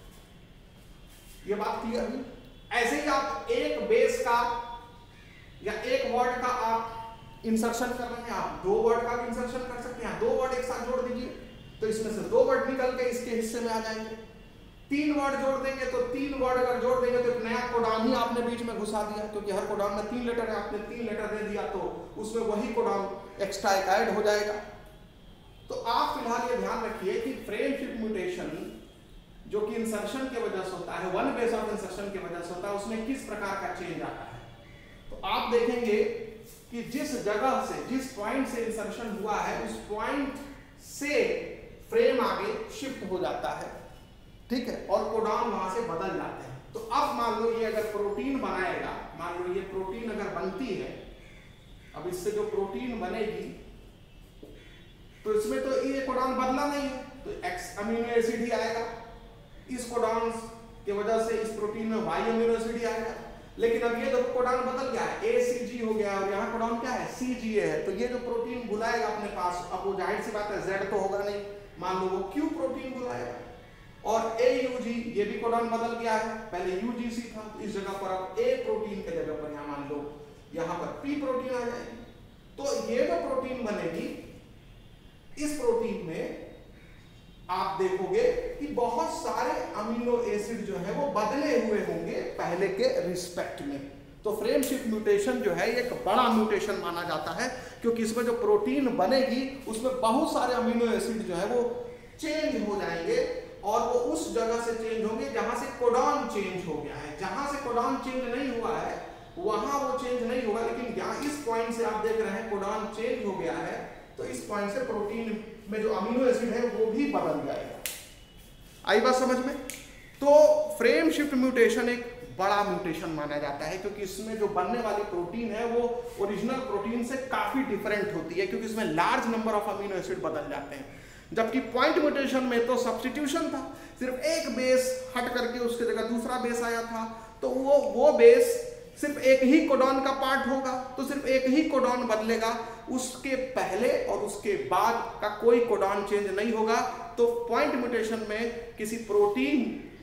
ये बात क्लियर हुई। ऐसे ही आप एक बेस का या एक वर्ड का आप इंसर्शन कर रहे हैं, आप दो वर्ड का भी इंसर्शन कर सकते हैं। दो वर्ड एक साथ जोड़ दीजिए तो इसमें से दो वर्ड निकल के इसके हिस्से में आ जाएंगे। तीन वर्ड जोड़ देंगे तो तीन वर्ड अगर जोड़ देंगे तो एक नया कोडान ही आपने बीच में घुसा दिया, क्योंकि हर कोडान में तीन लेटर है, आपने तीन लेटर दे दिया तो उसमें वही कोडान एक्स्ट्रा एक ऐड हो जाएगा। तो आप फिलहाल ये ध्यान रखिए कि फ्रेम शिफ्ट म्यूटेशन जो कि इंसर्शन की वजह से होता है, वन बेस ऑफ इंसर्शन की वजह से होता है, उसमें किस प्रकार का चेंज आता है। तो आप देखेंगे कि जिस जगह से, जिस पॉइंट से इंसर्शन हुआ है उस पॉइंट से फ्रेम आगे शिफ्ट हो जाता है, ठीक है, और कोडान वहां से बदल जाते हैं। तो अब मान लो ये अगर प्रोटीन बनाएगा, मान लो ये प्रोटीन अगर बनती है, अब इससे जो प्रोटीन बनेगी तो इसमें तो ये कोडान बदला नहीं है, तो एक्स अमीनो एसिड ही आएगा। इस कोडान की वजह से इस प्रोटीन में वाई अमीनो एसिड ही आएगा। लेकिन अब ये देखो कोडान बदल गया है, ए सी जी हो गया और यहाँ कोडान क्या है, सी जी ए है। तो ये जो प्रोटीन बुलाएगा अपने पास, अब वो जाहिर सी बात है जेड तो होगा नहीं, मान लो वो क्यू प्रोटीन बुलाएगा। और ए यू जी, ये भी कोडान बदल गया है, पहले यू जी सी था, तो इस जगह पर अब ए प्रोटीन के जगह पर यहाँ मान लो यहाँ पर पी प्रोटीन आ जाएगी। तो ये जो प्रोटीन बनेगी, इस प्रोटीन में आप देखोगे कि बहुत सारे अमीनो एसिड जो है वो बदले हुए होंगे पहले के रिस्पेक्ट में। तो फ्रेम शिफ्ट म्यूटेशन जो है एक बड़ा म्यूटेशन माना जाता है, क्योंकि इसमें जो प्रोटीन बनेगी उसमें बहुत सारे अमीनो एसिड जो है वो चेंज हो जाएंगे और वो उस जगह से चेंज होंगे जहां से कोडान चेंज हो गया है। जहां से कोडान चेंज नहीं हुआ है वहां वो चेंज नहीं होगा, लेकिन यहाँ इस पॉइंट से आप देख रहे हैं कोडान चेंज हो गया है, तो इस पॉइंट से प्रोटीन में जो अमीनो एसिड है वो भी बदल जाएगा। आई बात समझ में? तो फ्रेम शिफ्ट म्यूटेशन एक बड़ा म्यूटेशन माना जाता है, क्योंकि इसमें जो बनने वाली प्रोटीन है वो ओरिजिनल प्रोटीन से काफी डिफरेंट होती है, क्योंकि इसमें large number of amino acid बदल जाते हैं। जबकि पॉइंट म्यूटेशन में तो सब्स्टिट्यूशन था, सिर्फ एक बेस हट करके उसके जगह दूसरा बेस आया था, तो वो वो बेस सिर्फ एक ही कोडॉन का पार्ट होगा, तो सिर्फ एक ही कोडॉन बदलेगा, उसके पहले और उसके बाद का कोई कोडॉन चेंज नहीं होगा। तो पॉइंट म्यूटेशन में किसी प्रोटीन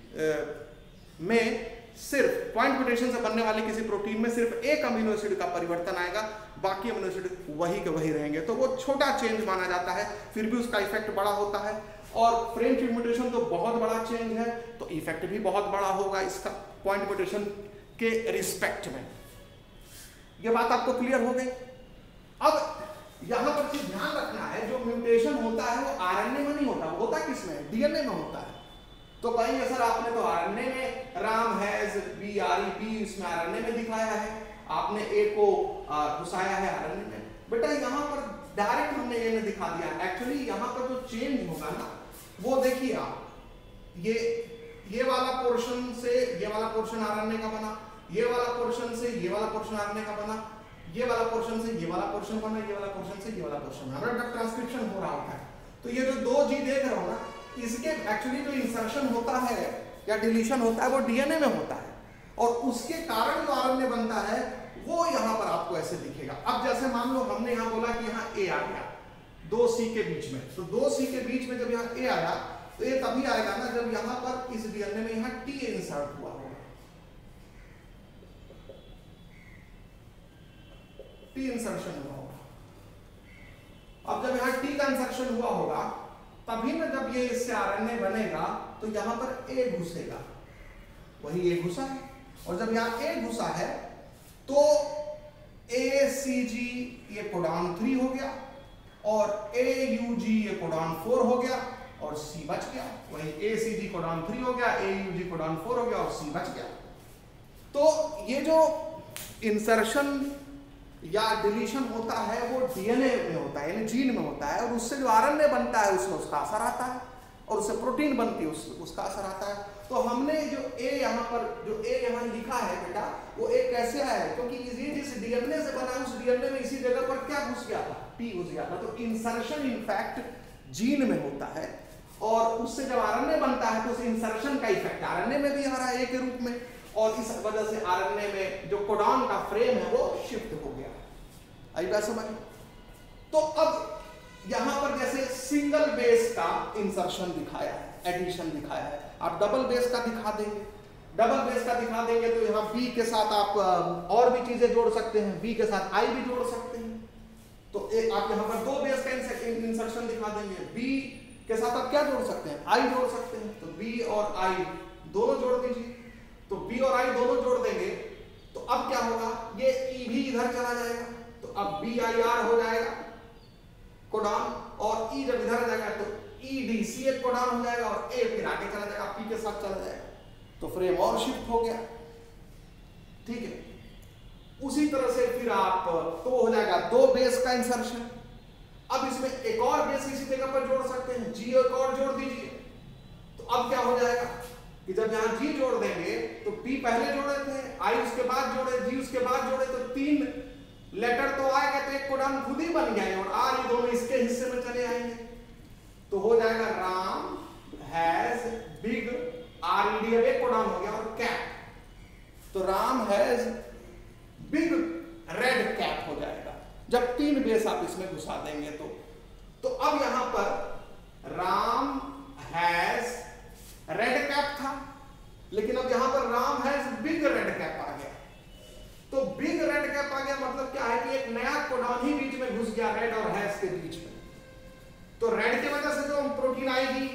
में सिर्फ पॉइंट म्यूटेशन से बनने वाले किसी प्रोटीन में सिर्फ एक अमीनो एसिड का परिवर्तन आएगा, बाकी अमीनो एसिड वही के वही रहेंगे। तो वो छोटा चेंज माना जाता है, फिर भी उसका इफेक्ट बड़ा होता है। और फ्रेम शिफ्ट म्यूटेशन तो बहुत बड़ा चेंज है, तो इफेक्ट भी बहुत बड़ा होगा इसका पॉइंट म्यूटेशन के रिस्पेक्ट में। ये बात आपको क्लियर हो गई। अब यहां पर चीज ध्यान रखना है, जो म्यूटेशन होता है वो आरएनए में नहीं होता, वो होता किसमें, डीएनए में होता है। तो कहेंगे सर आपने तो आरएनए में Ram has B R E P इसमें आरएनए में दिखाया है, आपने ए को घुसाया है आरएनए में। बेटा यहाँ पर डायरेक्ट हमने ए में दिखा दिया। एक्चुअली यहाँ पर जो चेंज होगा ना वो देखिए आप, ये ये वाला पोर्शन से ये वाला पोर्शन आरएनए का बना, ये वाला पोर्शन से ये वाला पोर्शन आरएनए का बना, ये वाला पोर्शन से ये वाला पोर्शन बना, ये वाला पोर्शन से ये वाला पोर्शन बना। जब ट्रांसक्रिप्शन हो रहा होता है तो ये जो दो जी देख रहे हो ना, इसके एक्चुअली जो इंसर्शन होता है या डिलीशन होता है वो डीएनए में होता है, और उसके कारण जो आरएनए बनता है वो यहाँ पर आपको ऐसे दिखेगा। अब जैसे मान लो हमने यहाँ बोला कि यहाँ ए आ गया दो सी के बीच में, तो दो सी के बीच में जब यहाँ ए आया तो ये तभी आएगा ना जब यहाँ पर इस डीएनए में यहाँ टी इंसर्ट हुआ होगा, टी इंसर्शन हुआ होगा। अब जब यहाँ टी का इंसर्शन हुआ होगा तभी ना जब ये इससे आरएनए बनेगा तो यहाँ पर ए घुसेगा, वही ए घुसा है, और जब यहाँ ए घुसा है तो ए सी जी ये कोडॉन थ्री हो गया, और ए यू जी ये कोडॉन फोर हो गया, और सी बच गया। वही ए सी जी कोडॉन थ्री हो गया, A U G codon four हो गया, और सी बच गया। तो ये जो इंसर्शन या डिलीशन होता है वो डीएनए में होता है, यानी जीन में होता है, और उससे जो आरएनए बनता है उसमें उसका असर आता है, और उससे प्रोटीन बनती है उस, उसका असर आता है। तो हमने जो ए यहाँ पर जो ए यहाँ लिखा है बेटा, वो ए कैसे आया है, क्योंकि ये जिस डीएनए से बना उस डीएनए में इसी जगह पर क्या घुस गया था, टी घुस गया था। तो इंसर्शन इनफैक्ट जीन में होता है, और उससे जब आरएनए बनता है तो उस इंसर्शन का इफेक्ट आरएनए में भी आ रहा है ए के रूप में, और इस वजह से आरएनए में जो कोडॉन का फ्रेम है वो शिफ्ट हो गया। आई बात समझ? तो अब यहां पर जैसे सिंगल बेस का इंसर्शन दिखाया है, एडिशन दिखाया है, आप डबल बेस का दिखा देंगे, डबल बेस का दिखा देंगे तो यहाँ बी के साथ आप और भी चीजें जोड़ सकते हैं, बी के साथ आई भी जोड़ सकते हैं। तो एक आप यहाँ पर दो बेस का इंसर्शन दिखा देंगे, बी के साथ आप क्या जोड़ सकते हैं, आई जोड़ सकते हैं, तो बी और आई दोनों जोड़ दीजिए। तो बी और आई दोनों जोड़ देंगे तो अब क्या होगा, ये ई भी इधर चला जाएगा, तो अब बी आई आर हो जाएगा कोडॉन, और ई जब इधर आ जाएगा तो ई डी सी एक कोडॉन हो जाएगा, और ए फिर आगे चला जाएगा, पी के साथ चला जाएगा, तो फ्रेम और शिफ्ट हो गया। ठीक है, उसी तरह से फिर आप तो हो जाएगा दो बेस का इंसर्शन। अब इसमें एक और बेस इसी जगह पर जोड़ सकते हैं, जी एक और जोड़ दीजिए। तो अब क्या हो जाएगा कि जब यहां जी जोड़ देंगे तो पी पहले जोड़े थे, आई उसके बाद जोड़े, जी उसके बाद जोड़े, तो तीन लेटर तो आएगा, तो एक कोडॉन खुद ही बन गया, और आर ये दोनों इसके हिस्से में चले आएंगे, तो हो जाएगा Ram has big R E D, एक कोडॉन हो गया, और कैप, तो Ram has big red cap हो जाएगा जब तीन बेस आप इसमें घुसा देंगे तो। तो अब यहां पर राम हैज रेड कैप था, लेकिन अब यहां पर Ram has big red cap आ गया। तो बिग रेड कैप आ गया मतलब क्या है कि एक नया कोडॉन ही बीच में घुस गया, रेड और हैज के बीच में। तो रेड की वजह से जो प्रोटीन आएगी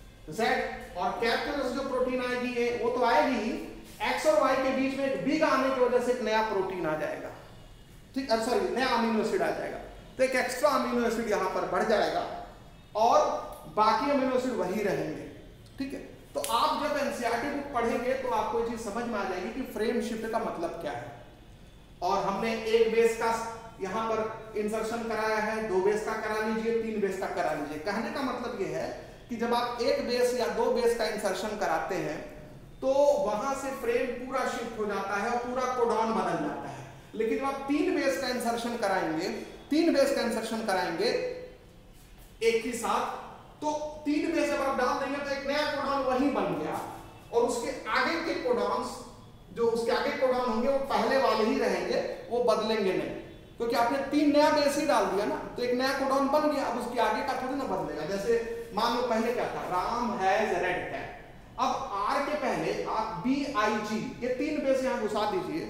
जेड, और कैप की वजह से जो प्रोटीन आएगी ए, वो तो आएगी ही, एक्स और वाई के बीच में एक बिग आने की वजह से एक नया प्रोटीन आ जाएगा, ठीक है, सॉरी नया अमीनो एसिड आ जाएगा, तो एक एक्स्ट्रा अमीनो एसिड यहां पर बढ़ जाएगा, और बाकी अमीनो एसिड वही रहेंगे। ठीक है, तो आप जब एनसीईआरटी बुक पढ़ेंगे तो आपको ये चीज समझ में आ जाएगी कि फ्रेम शिफ्ट का मतलब क्या है। और हमने एक बेस का यहां पर इंसर्शन कराया है, दो बेस का करा लीजिए, तीन बेस का करा लीजिए। कहने का मतलब यह है कि जब आप एक बेस या दो बेस का इंसर्शन कराते हैं तो वहां से फ्रेम पूरा शिफ्ट हो जाता है और पूरा कोडॉन बदल जाता है। लेकिन जब आप तीन बेस का इंसर्शन कराएंगे, तीन बेस का इंसर्शन कराएंगे एक ही साथ, तो तीन बेस जब आप डाल देंगे तो एक नया कोडॉन वही बन गया, और उसके आगे के कोडॉन्स जो उसके आगे कोडॉन होंगे वो पहले वाले ही रहेंगे, वो बदलेंगे नहीं, क्योंकि आपने तीन नया बेस ही डाल दिया ना, तो एक नया कोडॉन बन गया, अब उसके आगे का थोड़ी ना बदलेगा। जैसे मान लो पहले क्या था, राम हैज रेड कैप, अब आर के पहले आप बी आई जी ये तीन बेस यहां घुसा दीजिए,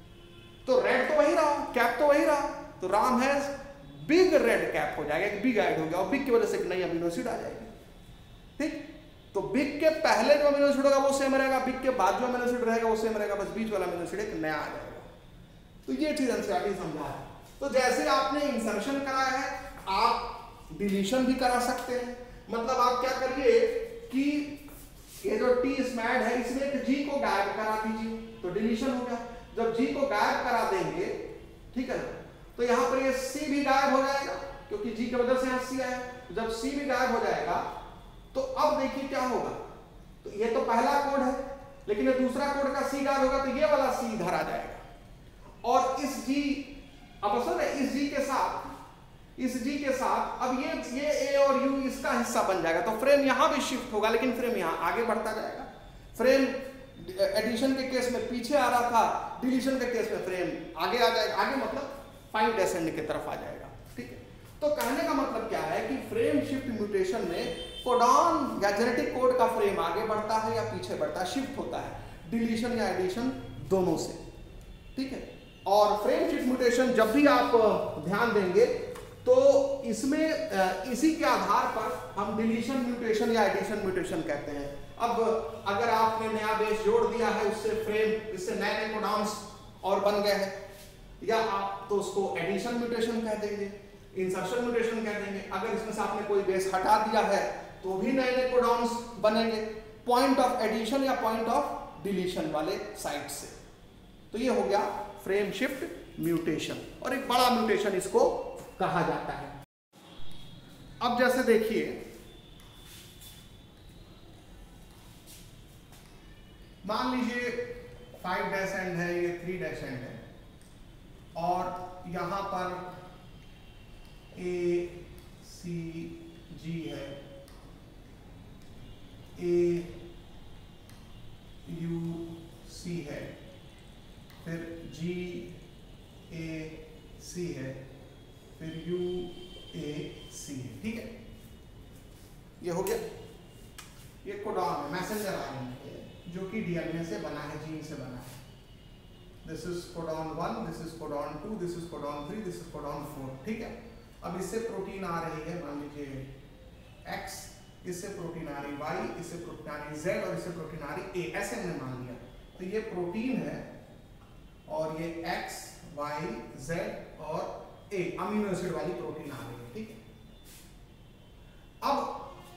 तो रेड तो वही रहा, कैप तो वही रहा, तो Ram has big red cap हो जाएगा, एक बिग ऐड हो गया, और बिग की वजह से एक नई अमीनो एसिड आ जाएगी। ठीक, तो बिग के पहले जो अमीनो एसिड होगा वो सेम रहेगा, बिग के बाद जो अमीनो एसिड रहेगा वो सेम रहेगा, बस बीच वाला अमीनो एसिड एक नया आ जाएगा। तो ये चीज एनसीईआरटी समझा है। तो जैसे आपने इंसर्शन कराया है, आप डिलीशन भी करा सकते हैं। मतलब आप क्या करिए कि ये जो टी स्मैड है इसमें एक जी को गायब करा दीजिए, तो डिलीशन हो गया। जब जी को गायब करा देंगे, ठीक है, तो यहां पर ये सी भी गायब हो जाएगा, क्योंकि जी की वजह से यहां सी आया। जब सी भी गायब हो जाएगा तो अब देखिए क्या होगा, तो ये तो पहला कोड है, लेकिन ये दूसरा कोड का सी गायब होगा, तो ये वाला सी इधर आ जाएगा, और इस जी अब सुन इस जी के साथ इस जी के साथ अब ये ये ए और यू इसका हिस्सा बन जाएगा, तो फ्रेम यहां भी शिफ्ट होगा, लेकिन फ्रेम यहां आगे बढ़ता जाएगा। फ्रेम एडिशन के केस में पीछे आ रहा था, डिलीशन के केस में फ्रेम आगे आ जाएगा, आगे मतलब फाइन डेसेंड की तरफ आ जाएगा। ठीक है, तो कहने का मतलब क्या है कि फ्रेम शिफ्ट म्यूटेशन में कोडॉन या जेनेटिक कोड का फ्रेम आगे बढ़ता है या पीछे बढ़ता है, शिफ्ट होता है, डिलीशन या एडिशन दोनों से। ठीक है, और फ्रेम शिफ्ट म्यूटेशन जब भी आप ध्यान देंगे तो इसमें इसी के आधार पर हम डिलीशन म्यूटेशन या एडिशन म्यूटेशन कहते हैं। अब अगर आपने नया बेस जोड़ दिया है, उससे फ्रेम इससे नए नए कोडॉन्स और बन गए हैं, या आप तो उसको एडिशन म्यूटेशन कह देंगे, इंसर्शन म्यूटेशन कह देंगे। अगर इसमें से आपने कोई बेस हटा दिया है तो भी नए नए कोडॉन्स बनेंगे, पॉइंट ऑफ एडिशन या पॉइंट ऑफ डिलीशन वाले साइड से। तो ये हो गया फ्रेम शिफ्ट म्यूटेशन, और एक बड़ा म्यूटेशन इसको कहा जाता है। अब जैसे देखिए, मान लीजिए फाइव डैश एंड है, ये थ्री डैश एंड है, और यहां पर ए सी जी है, ए यू सी है, फिर जी ए सी है, फिर यू ए सी है। ठीक है, ये हो गया। ये कोडॉन है, मैसेंजर आरएनए है जो कि डीएनए से बना है, जीन से बना है। This is codon one, this is codon two, this is codon three, this is codon four. ठीक है, अब इससे प्रोटीन आ रही है, मान लीजिए एक्स, इससे प्रोटीन आ रही वाई, इससे प्रोटीन आ रही जेड और इससे प्रोटीन आ रही ए, ऐसे हमने मान लिया। तो ये प्रोटीन है और ये एक्स वाई जेड और ए अमीनो एसिड वाली प्रोटीन आ रही है। ठीक है, अब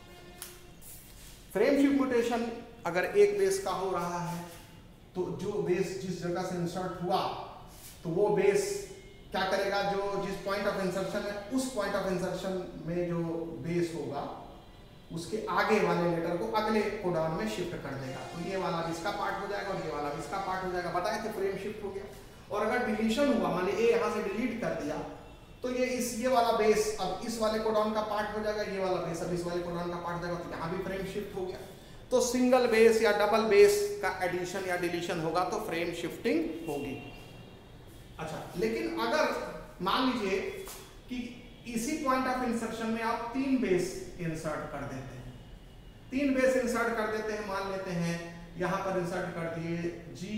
फ्रेम शिफ्ट म्यूटेशन अगर एक बेस का हो रहा है तो जो बेस जिस जगह से इंसर्ट हुआ तो वो बेस क्या करेगा, जो जिस पॉइंट ऑफ इंसर्शन है उस पॉइंट ऑफ इंसर्शन में जो बेस होगा उसके आगे वाले लेटर को अगले कोडॉन में शिफ्ट कर देगा। तो ये वाला भी इसका पार्ट हो जाएगा और ये वाला भी इसका पार्ट हो जाएगा। बताए थे फ्रेम शिफ्ट हो गया। और अगर डिलीशन हुआ, मान लीजिए ए यहाँ से डिलीट कर दिया तो ये इस ये वाला बेस अब इस वाले कोडॉन का पार्ट हो जाएगा, ये वाला बेस अब इस वाले कोडॉन का पार्ट हो जाएगा। तो यहाँ भी फ्रेम शिफ्ट हो गया। तो सिंगल बेस या डबल बेस का एडिशन या डिलीशन होगा तो फ्रेम शिफ्टिंग होगी। अच्छा, लेकिन अगर मान लीजिए कि इसी पॉइंट ऑफ इंसर्शन में आप तीन बेस इंसर्ट कर देते हैं, तीन बेस इंसर्ट कर देते हैं, मान लेते हैं यहां पर इंसर्ट कर दिए जी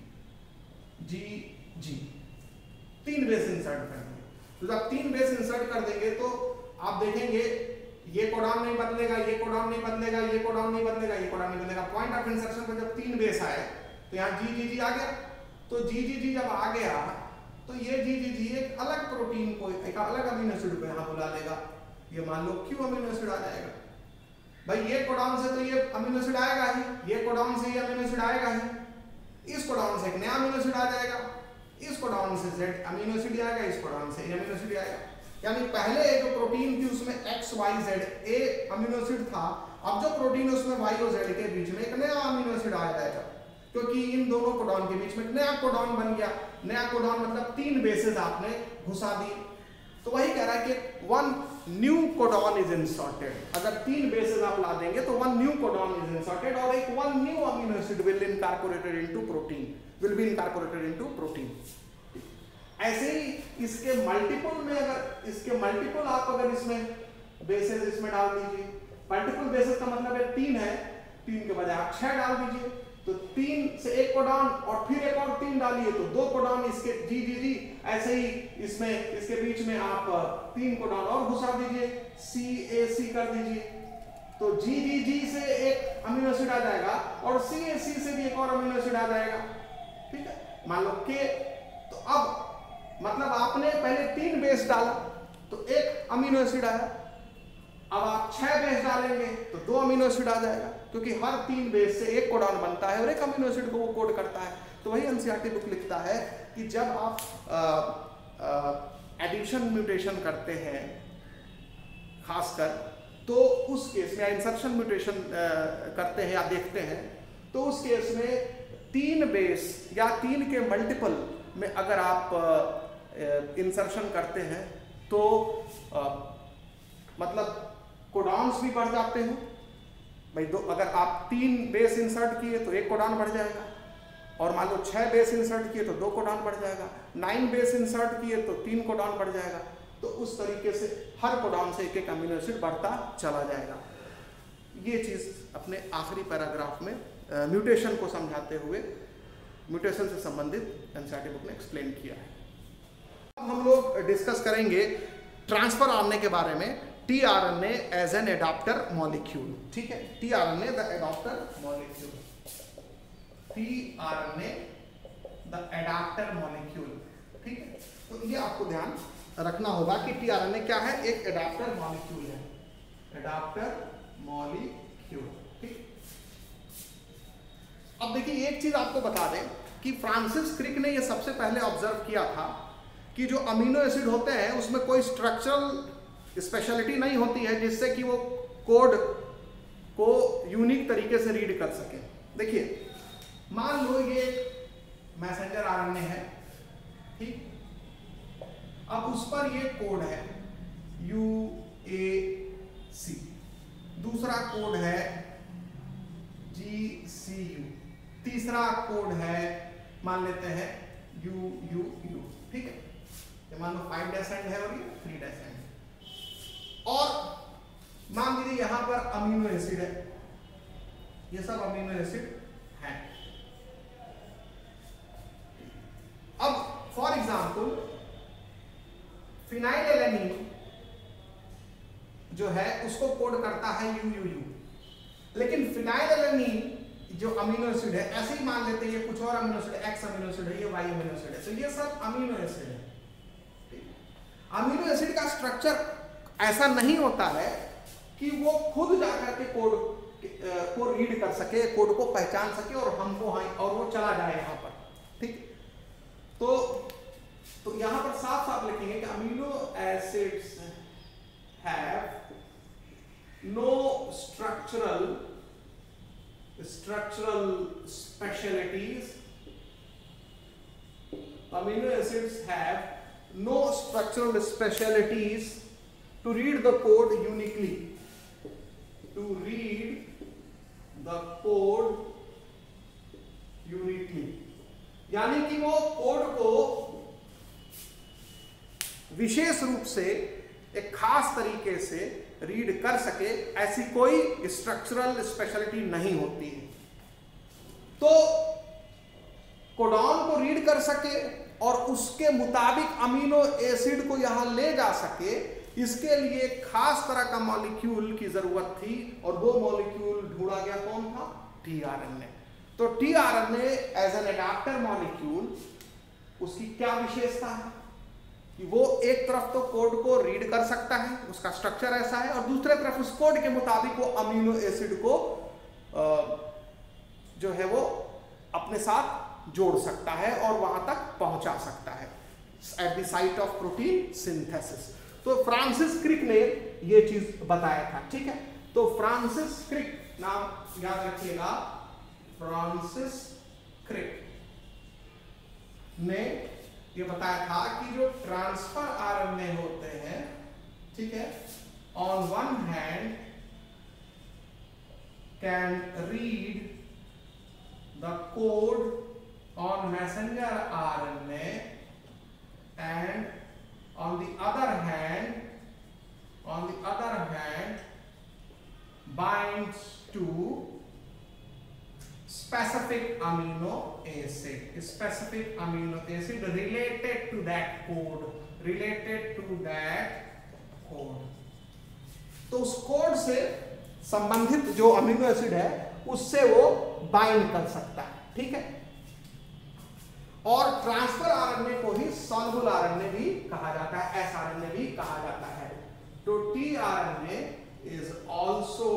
जी जी, तीन बेस इंसर्ट कर दिए। तो जब तीन बेस इंसर्ट कर देंगे तो आप देखेंगे ये कोडॉन नहीं बदलेगा, ये कोडॉन नहीं बदलेगा, ये कोडॉन नहीं बदलेगा, ये कोडॉन नहीं बदलेगा। पॉइंट ऑफ इंसर्शन पर जब तीन बेस आए तो यहाँ जी जी जी आ गया। तो जी जी जी जब आ गया तो ये जी जी जी एक अलग प्रोटीन को, एक अलग अमीनो एसिड को यहाँ बुला लेगा। ये मान लो क्यू अमीनो एसिड आ जाएगा। भाई ये कोडॉन से तो ये अमीनो एसिड आएगा ही, ये कोडॉन से ये अमीनो एसिड आएगा ही, इस कोडॉन से एक नया अमीनो एसिड आ जाएगा, इस कोडॉन से जेड अमीनो एसिड आएगा, इस कोडॉन से ए अमीनो एसिड आएगा। यानी पहले जो प्रोटीन थी उसमें X Y Z A amino acid था, अब जो प्रोटीन है उसमें वाई और जेड के बीच में एक नया अमीनो एसिड आ जाएगा, क्योंकि इन दोनों कोडॉन के बीच में नया कोडॉन बन गया। नया कोडॉन मतलब तीन बेसेस आपने घुसा दी। तो वही कह रहा है कि one new codon is inserted. अगर तीन बेसेस आप ला देंगे तो one new codon is inserted और एक one new amino acid will incorporated into protein, will be incorporated into protein. ऐसे ही इसके मल्टीपल में, अगर इसके मल्टीपल आप अगर इसमें बेसेस इसमें डाल दीजिए, मल्टीपल बेसेस का मतलब है तीन है, तीन के बजाय आप छह डाल दीजिए, तो तीन से एक कोडॉन और फिर एक और तीन डालिए तो दो कोडॉन इसके जी जी जी। ऐसे ही इसमें इसके बीच में आप तीन कोडॉन और घुसा दीजिए, सी ए सी कर दीजिए, तो जी जी जी से एक अमीनो एसिड आ जाएगा और सी ए सी से भी एक और अमीनो एसिड आ जाएगा। ठीक है, मान लो के, तो अब मतलब आपने पहले तीन बेस डाला तो एक अमीनो एसिड आया, अब आप छह बेस डालेंगे तो दो अमीनो एसिड आ जाएगा, क्योंकि हर तीन बेस से एक कोडॉन बनता है और एक अमीनो एसिड को वो कोड करता है। तो वही एनसीईआरटी बुक लिखता है कि जब आप एडिशन म्यूटेशन करते हैं खासकर, तो उस केस में इंसर्शन म्यूटेशन करते हैं या देखते हैं, तो उस केस में तीन बेस या तीन के मल्टीपल में अगर आप इंसर्शन करते हैं तो आ, मतलब कोडॉन्स भी बढ़ जाते हैं। भाई दो, अगर आप तीन बेस इंसर्ट किए तो एक कोडॉन बढ़ जाएगा, और मान लो छह बेस इंसर्ट किए तो दो कोडॉन बढ़ जाएगा, नाइन बेस इंसर्ट किए तो तीन कोडॉन बढ़ जाएगा। तो उस तरीके से हर कोडॉन से एक एक अमीनो एसिड बढ़ता चला जाएगा। ये चीज़ अपने आखिरी पैराग्राफ में म्यूटेशन को समझाते हुए म्यूटेशन से संबंधित एनसीईआरटी बुक ने एक्सप्लेन किया है। अब हम लोग डिस्कस करेंगे ट्रांसफर आरएनए के बारे में, tRNA as an adapter molecule. ठीक है, tRNA the adapter molecule, tRNA the adapter molecule. ठीक है, तो ये आपको ध्यान रखना होगा कि टीआरएनए क्या है, एक एडाप्टर मॉलिक्यूल है, एडाप्टर मॉलिक्यूल। ठीक, अब देखिए एक चीज आपको बता दें कि फ्रांसिस क्रिक ने यह सबसे पहले ऑब्जर्व किया था कि जो अमीनो एसिड होते हैं उसमें कोई स्ट्रक्चरल स्पेशलिटी नहीं होती है जिससे कि वो कोड को यूनिक तरीके से रीड कर सके। देखिए मान लो ये मैसेंजर आरएनए है, ठीक, अब उस पर ये कोड है यू ए सी, दूसरा कोड है जी सी यू। तीसरा कोड है, मान लेते हैं यू यू यू, ठीक है। ये मान लो फाइव डैश एंड है और ये थ्री डैश एंड है। और मान लीजिए यहां पर अमीनो एसिड है, ये सब अमीनो एसिड है। अब फॉर एग्जाम्पल फिनाइलएलेनिन जो है उसको कोड करता है यू यू यू, लेकिन फिनाइलएलेनिन जो अमीनो एसिड है, ऐसे ही मान लेते हैं ये कुछ और amino acid, X amino acid है, ये वाई अमीनो एसिड है, तो ये सब अमीनो एसिड है। अमीनो एसिड का स्ट्रक्चर ऐसा नहीं होता है कि वो खुद जाकर के कोड को रीड कर सके, कोड को पहचान सके और हमको और वो चला जाए यहां पर, ठीक। तो तो यहां पर साफ साफ लिखेंगे कि amino acids have no structural structural specialties. Amino acids have no structural specialties to read the code uniquely. To read the code uniquely. यानी कि वो कोड को विशेष रूप से एक खास तरीके से रीड कर सके, ऐसी कोई स्ट्रक्चरल स्पेशलिटी नहीं होती है। तो कोडॉन को रीड कर सके और उसके मुताबिक अमीनो एसिड को यहां ले जा सके, इसके लिए खास तरह का मॉलिक्यूल की जरूरत थी और वो मॉलिक्यूल ढूंढा गया, कौन था? टीआरएनए। तो tRNA as an adapter molecule, उसकी क्या विशेषता है कि वो एक तरफ तो कोड को रीड कर सकता है, उसका स्ट्रक्चर ऐसा है, और दूसरे तरफ उस कोड के मुताबिक वो अमीनो एसिड को जो है वो अपने साथ जोड़ सकता है और वहां तक पहुंचा सकता है at the site of protein synthesis. तो फ्रांसिस क्रिक ने ये चीज बताया था, ठीक है। तो फ्रांसिस क्रिक, नाम याद रखिएगा, फ्रांसिस क्रिक ने ये बताया था कि जो ट्रांसफर आरएनए होते हैं, ठीक है, on one hand can read the code on messenger RNA and on the other hand on the other hand binds to specific amino acid, specific amino acid related to that code, related to that code. तो उस कोड से संबंधित जो अमीनो एसिड है उससे वो बाइंड कर सकता है, ठीक है। और ट्रांसफर आरएनए को ही सॉल्युबल आरएनए भी कहा जाता है, एस आरएनए भी कहा जाता है। तो T RNA is also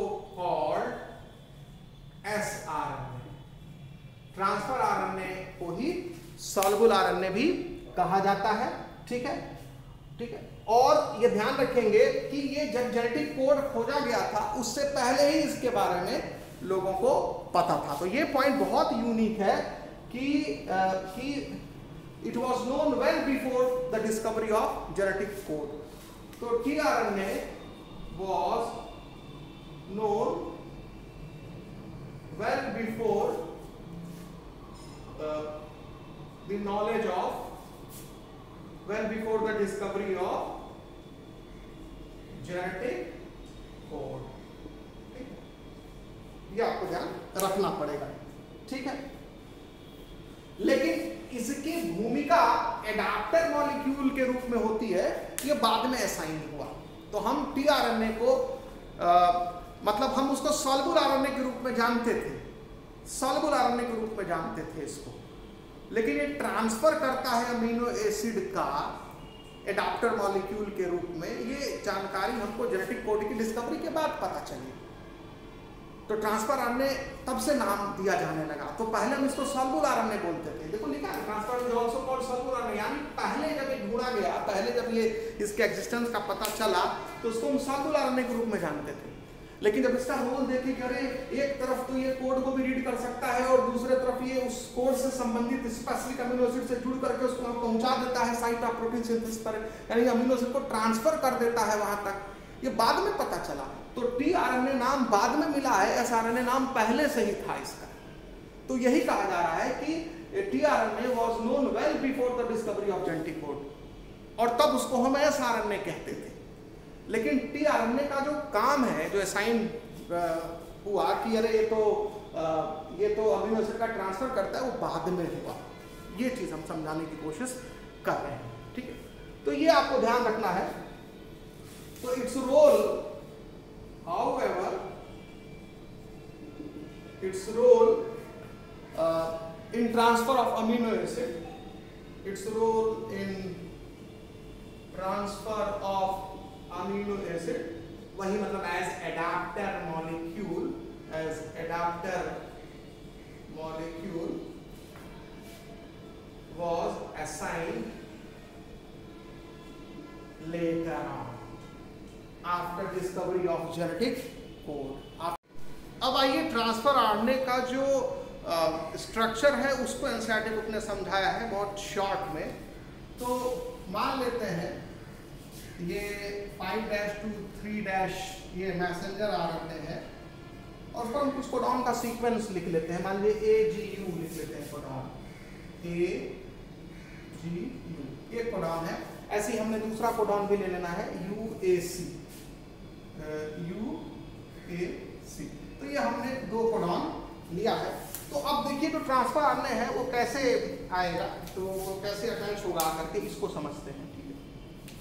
called S RNA. Transfer RNA को ही सॉल्युबल आरएनए भी कहा जाता है, ठीक है, ठीक है। और ये ध्यान रखेंगे कि ये जब जेनेटिक कोड खोजा गया था उससे पहले ही इसके बारे में लोगों को पता था। तो ये पॉइंट बहुत यूनिक है कि कि it was known well before the discovery of genetic code. तो tRNA was known well before Uh, the knowledge of, well before the discovery of genetic code, ठीक है, ये आपको ध्यान रखना पड़ेगा, ठीक है। लेकिन इसकी भूमिका एडाप्टर मॉलिक्यूल के रूप में होती है, ये बाद में ऐसा ही नहीं हुआ। तो हम टीआरएनए को आ, मतलब हम उसको सॉल्युबल आरएनए के रूप में जानते थे, सॉल्युबल आरएनए के रूप में जानते थे इसको, लेकिन ये ट्रांसफर करता है अमीनो एसिड का एडाप्टर मॉलिक्यूल के रूप में। ये जानकारी हमको जेनेटिक कोड की डिस्कवरी के बाद पता चली। तो ट्रांसफर आरएनए तब से नाम दिया जाने लगा। तो पहले हम इसको सॉल्युबल आरएनए बोलते थे, देखो लिखा है transfer is also called soluble RNA, यानी पहले जब ये ढूंढा गया, पहले जब ये इसके एग्जिस्टेंस का पता चला तो उसको हम सॉल्युबल आरएनए के रूप में जानते थे। लेकिन जब इसका रोल देखे कि अरे एक तरफ तो ये कोड को भी रीड कर सकता है और दूसरे तरफ ये उस कोड से संबंधित स्पेसिफिक अमीनो एसिड से जुड़ करके उसको पहुंचा देता है साइट ऑफ प्रोटीन सिंथेसिस पर, यानी अमीनो एसिड को ट्रांसफर कर देता है वहां तक, ये बाद में पता चला। तो टीआरएनए नाम बाद में मिला है, एसआरएनए नाम पहले से ही था इसका। तो यही कहा जा रहा है कि tRNA was known well before the discovery of genetic code, और तब उसको हम एसआरएनए कहते थे। लेकिन टीआरएनए का जो काम है, जो असाइन हुआ कि अरे ये तो आ, ये तो अमीनो एसिड का ट्रांसफर करता है, वो बाद में हुआ। ये चीज हम समझाने की कोशिश कर रहे हैं, ठीक है। तो ये आपको ध्यान रखना है। तो its role, however its role in transfer of amino acid, its role in transfer of amino acid, वही मतलब as adapter molecule, as adapter molecule was assigned later on after discovery of genetic code। अब आइए ट्रांसफर आरएनए का जो स्ट्रक्चर है उसको एनसीईआरटी बुक ने समझाया है बहुत शॉर्ट में। तो मान लेते हैं ये five dash to three dash ये मैसेंजर आरएनए है, और फिर हम कुछ कोडॉन का सीक्वेंस लिख लेते हैं। मान लीजिए ए जी यू लिख लेते हैं कोडॉन, ए जी यू एक कोडॉन है। ऐसे ही हमने दूसरा कोडॉन भी ले लेना है, U A C, U A सी। तो ये हमने दो कोडॉन लिया है। तो अब देखिए जो ट्रांसफर आरएनए है वो कैसे आएगा, तो वो कैसे अटैच होगा आकर के, इसको समझते हैं, ठीक है।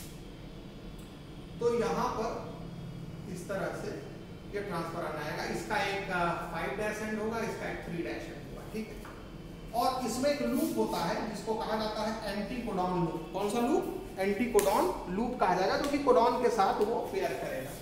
तो यहाँ पर इस तरह से ये ट्रांसफर आना आएगा। इसका एक फाइव डैश एंड होगा, इसका एक थ्री डैश एंड होगा, ठीक है। और इसमें एक लूप होता है जिसको कहा जाता है एंटी कोडॉन लूप। कौन सा लूप? एंटी कोडॉन लूप कहा जाएगा, जो कि कोडॉन के साथ वो पेयर करेगा।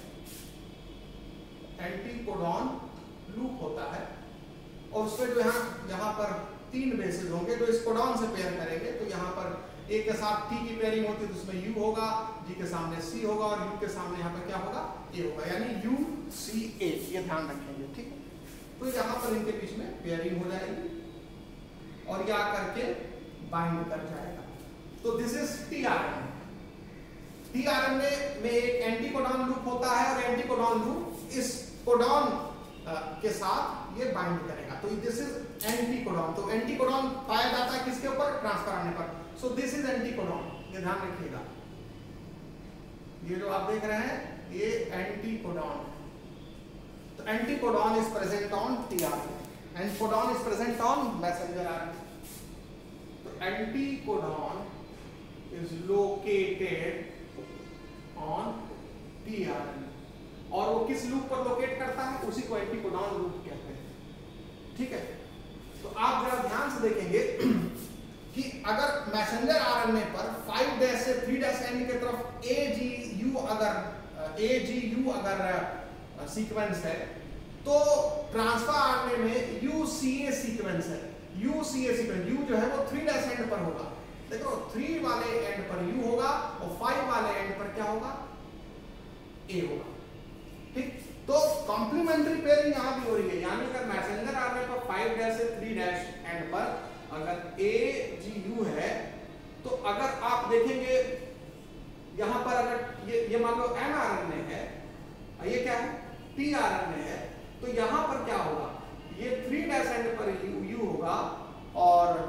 एंटी कोडॉन लूप होता है, और उसमें जो यहाँ यहाँ पर तीन बेसेस होंगे जो इस कोडॉन से पेयर करेंगे। तो यहाँ पर ए के साथ टी की पेयरिंग होती है तो उसमें यू होगा, जी के सामने सी होगा, और यू के सामने यहाँ पर क्या होगा? ए होगा, यानी यू सी ए। ये ध्यान रखेंगे, ठीक है। तो यहाँ पर इनके बीच में पेयरिंग हो जाएगी और ये आकर के बाइंड कर जाएगा। तो दिस इज टीआरएनए। टीआरएनए में एक एंटी कोडॉन लूप होता है, और एंटी कोडॉन लूप इस कोडॉन के साथ ये बाइंड करेगा। तो दिस इज एंटी कोडॉन। तो एंटी कोडॉन पाया जाता है किसके ऊपर? ट्रांसफर आने पर। So this is anticodon, ये ध्यान रखिएगा। ये जो आप देख रहे हैं ये एंटी कोडॉन। तो anticodon is present on tRNA and codon is present on messenger RNA. तो anticodon is located on tRNA, और वो किस लूप पर लोकेट करता है? उसी को एंटी कोडॉन लूप कहते हैं, ठीक है। तो आप जरा ध्यान से देखेंगे कि अगर मैसेंजर आरएनए पर फाइव डैश से थ्री डैश एंड की तरफ ए जी यू अगर ए जी यू अगर सीक्वेंस है, तो ट्रांसफर आरएनए में यू सी ए सीक्वेंस है। U C A sequence, U जो है वो थ्री डैश एंड पर होगा। देखो थ्री वाले एंड पर यू होगा और फाइव वाले एंड पर क्या होगा? ए होगा, ठीक। तो कॉम्प्लीमेंट्री पेयरिंग यहां भी हो रही है, यानी अगर मैसेंजर आरएनए पर फाइव डैश से थ्री डैश एंड पर अगर ए जी यू है, तो अगर आप देखेंगे यहां पर अगर ये ये मान लो एन आरएनए है, ये क्या है? टी आरएनए है। तो यहां पर क्या होगा? ये थ्री डैश एंड पर यू यू होगा, और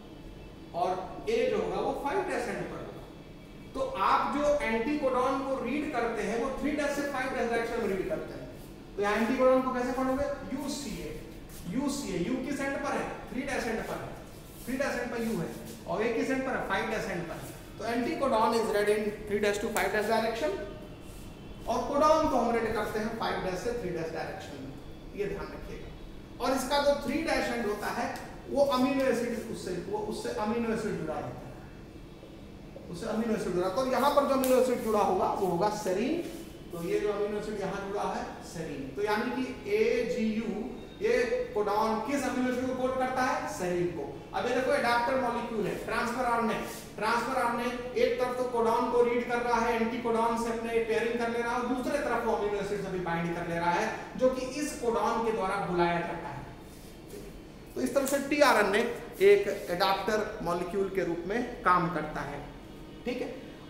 और ए जो होगा वो फाइव डैश एंड पर होगा। तो आप जो एंटी कोडॉन को रीड करते हैं वो थ्री डैश से फाइव डैश डायरेक्शन में रीड करते हैं। तो यहाँ एंटी कोडॉन को कैसे पढ़ोगे? U C A, U C A. U किस एंड पर है? थ्री डैश एंड पर है, थ्री डैश एंड पर यू है, और ए किस एंड पर है? फाइव डैश एंड पर। तो anticodon is read in three dash to five dash direction, और कोडॉन को हम रेड करते हैं फाइव डैश से थ्री डैश डायरेक्शन में, ये ध्यान रखिएगा। और इसका जो थ्री डैश एंड होता है वो अमीनो एसिड, उससे वो उससे अमीनो एसिड जुड़ा होता है, उससे अमीनो एसिड जुड़ा। तो यहाँ पर जो अमीनो एसिड जुड़ा होगा वो होगा सेरीन। तो ये जो अमीनो एसिड यहाँ जुड़ा है सेरीन। तो यानी कि ए जी यू ये कोडॉन किस अमीनो एसिड को कोड करता है? सेरीन को। अब ये देखो एडाप्टर मॉलिक्यूल है, ट्रांसफर आरएनए। ट्रांसफर आरएनए एक तरफ तो कोडॉन को रीड कर रहा है, एंटी कोडॉन से अपने पेयरिंग कर ले रहा है, और दूसरे तरफ वो अमीनो एसिड से भी बाइंड कर ले रहा है, जो कि इस कोडॉन के द्वारा बुलाया जाता है। तो इस तरह से टीआरएनए एक एडाप्टर मॉलिक्यूल के रूप में काम करता है, ठीक है।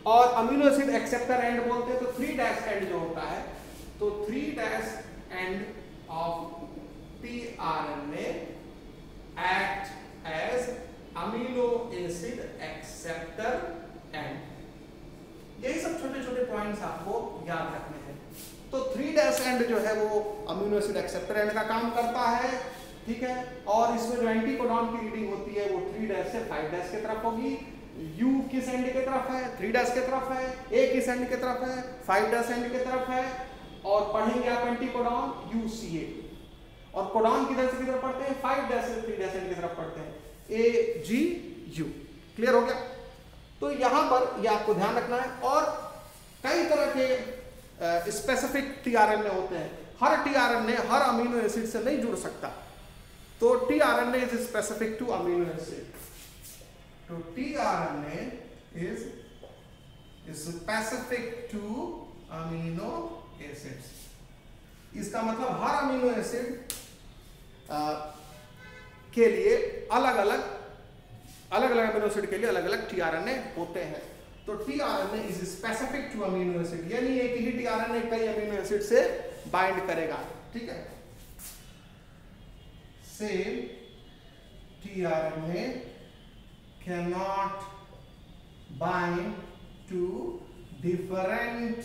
और अमीनो एसिड एक्सेप्टर एंड बोलते हैं। तो थ्री डैश एंड जो होता है, तो three dash end of tRNA act as amino acid acceptor end. यही सब छोटे छोटे पॉइंट्स आपको याद रखने हैं। तो थ्री डैश एंड जो है वो अमीनो एसिड एक्सेप्टर एंड का काम करता है, ठीक है। और इसमें जो एंटीकोडॉन की रीडिंग होती है वो थ्री डैश से फाइव डैश की तरफ होगी। यू किस एंड की तरफ है? थ्री डैश की तरफ है। ए किस एंड की तरफ है? फाइव डैश एंड की तरफ है। और पढ़ेंगे आप एंटीकोडॉन यू सी ए, और कोडॉन किधर से किधर पढ़ते हैं? फाइव डैश से थ्री डैश एंड की तरफ पढ़ते हैं, ए जी यू। क्लियर हो गया? तो यहां पर ये आपको ध्यान रखना है। और कई तरह के स्पेसिफिक टीआरएनए होते हैं। हर टीआरएनए हर अमीनो एसिड से नहीं जुड़ सकता। तो tRNA is specific to amino acid. तो tRNA is specific to amino acids. इसका मतलब हर अमीनो एसिड के लिए अलग अलग अलग अलग अमीनो एसिड के लिए अलग अलग टीआरएनए होते हैं। तो tRNA is specific to amino acid, यानी एक ही टीआरएनए कई अमीनो एसिड से बाइंड करेगा, ठीक है। Same tRNA can not bind to different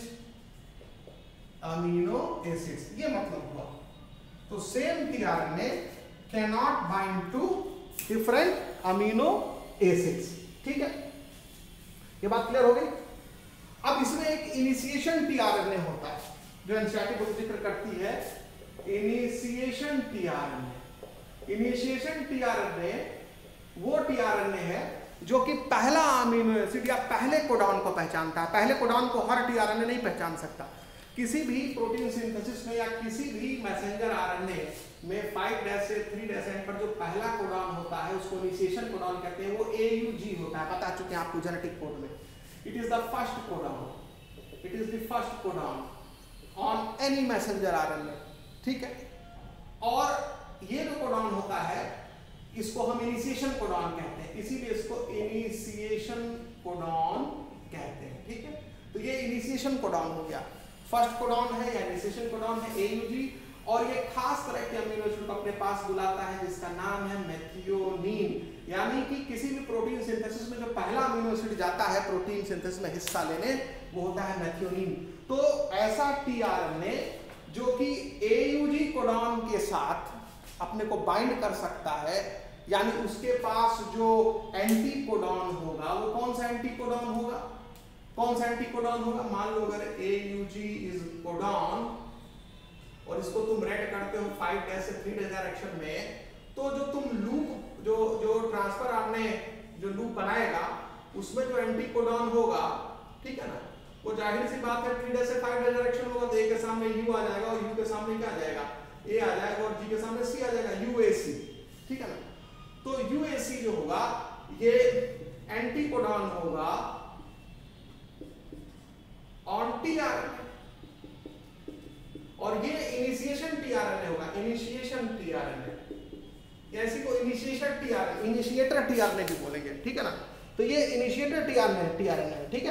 amino acids, ये मतलब हुआ। तो same tRNA can not bind to different amino acids, ठीक है। ये बात क्लियर हो गई? अब इसमें एक इनिशिएशन टीआरएनए होता है जो एनसीईआरटी बुक जिक्र करती है, इनिशिएशन टीआरएनए। इनिशिएशन टीआरएनए वो टीआरएनए है जो कि पहला अमीनो एसिड या पहले कोडॉन को पहचानता है। पहले कोडॉन को हर टीआरएनए नहीं पहचान सकता। किसी भी प्रोटीन सिंथेसिस में या किसी भी मैसेंजर आरएनए में फाइव डैश से थ्री डैश एंड पर जो पहला कोडॉन होता है उसको इनिशिएशन कोडॉन कहते हैं। वो ए यू जी होता है, बता चुके हैं आपको जेनेटिक कोड में। It is the first codon, it is the first codon on any messenger RNA, ठीक है। और ये जो कोडॉन होता है इसको हम इनिशिएशन कोडॉन कहते हैं, इसीलिए इसको इनिशिएशन कोडॉन कहते हैं, ठीक है। तो ये इनिशिएशन कोडॉन हो गया, फर्स्ट कोडॉन है या इनिशिएशन कोडॉन है ए यू जी। और ये खास तरह के अमीनो एसिड को अपने पास बुलाता है जिसका नाम है मेथियोनीन। यानी कि किसी भी प्रोटीन सिंथेसिस में जो पहला अमीनो एसिड जाता है प्रोटीन सिंथेसिस में हिस्सा लेने, वो होता है मेथियोनीन। तो ऐसा टीआरएनए जो कि एयूजी कोडॉन के साथ अपने को बाइंड कर सकता है, यानी उसके पास जो एंटी कोडॉन होगा वो कौन सा एंटी कोडॉन होगा? कौन सा एंटी कोडॉन होगा? मान लो अगर एयूजी इज कोडॉन और इसको तुम रेड करते हो फाइव डैश से थ्री डैश डायरेक्शन में, तो जो तुम लूप जो जो ट्रांसफर आपने जो लूप बनाएगा उसमें जो एंटी कोडॉन होगा, ठीक है ना, वो जाहिर सी बात है थ्री डैश से फाइव डैश डायरेक्शन होगा। तो ए के सामने यू आ जाएगा और यू के सामने क्या आ जाएगा? ए आ जाएगा और जी के सामने सी आ जाएगा, यूएसी, ठीक है ना। तो यूएसी जो होगा ये एंटी कोडॉन होगा ऑन टीआरएनए, और ये इनिशिएशन टीआरएनए होगा, इनिशिएशन टीआरएनए। ऐसी को इनिशिएटर टीआरएनए, इनिशिएटर टीआरएनए भी बोलेंगे, ठीक है ना। तो ये इनिशिएटर टीआरएनए टीआरएनए है, ठीक है।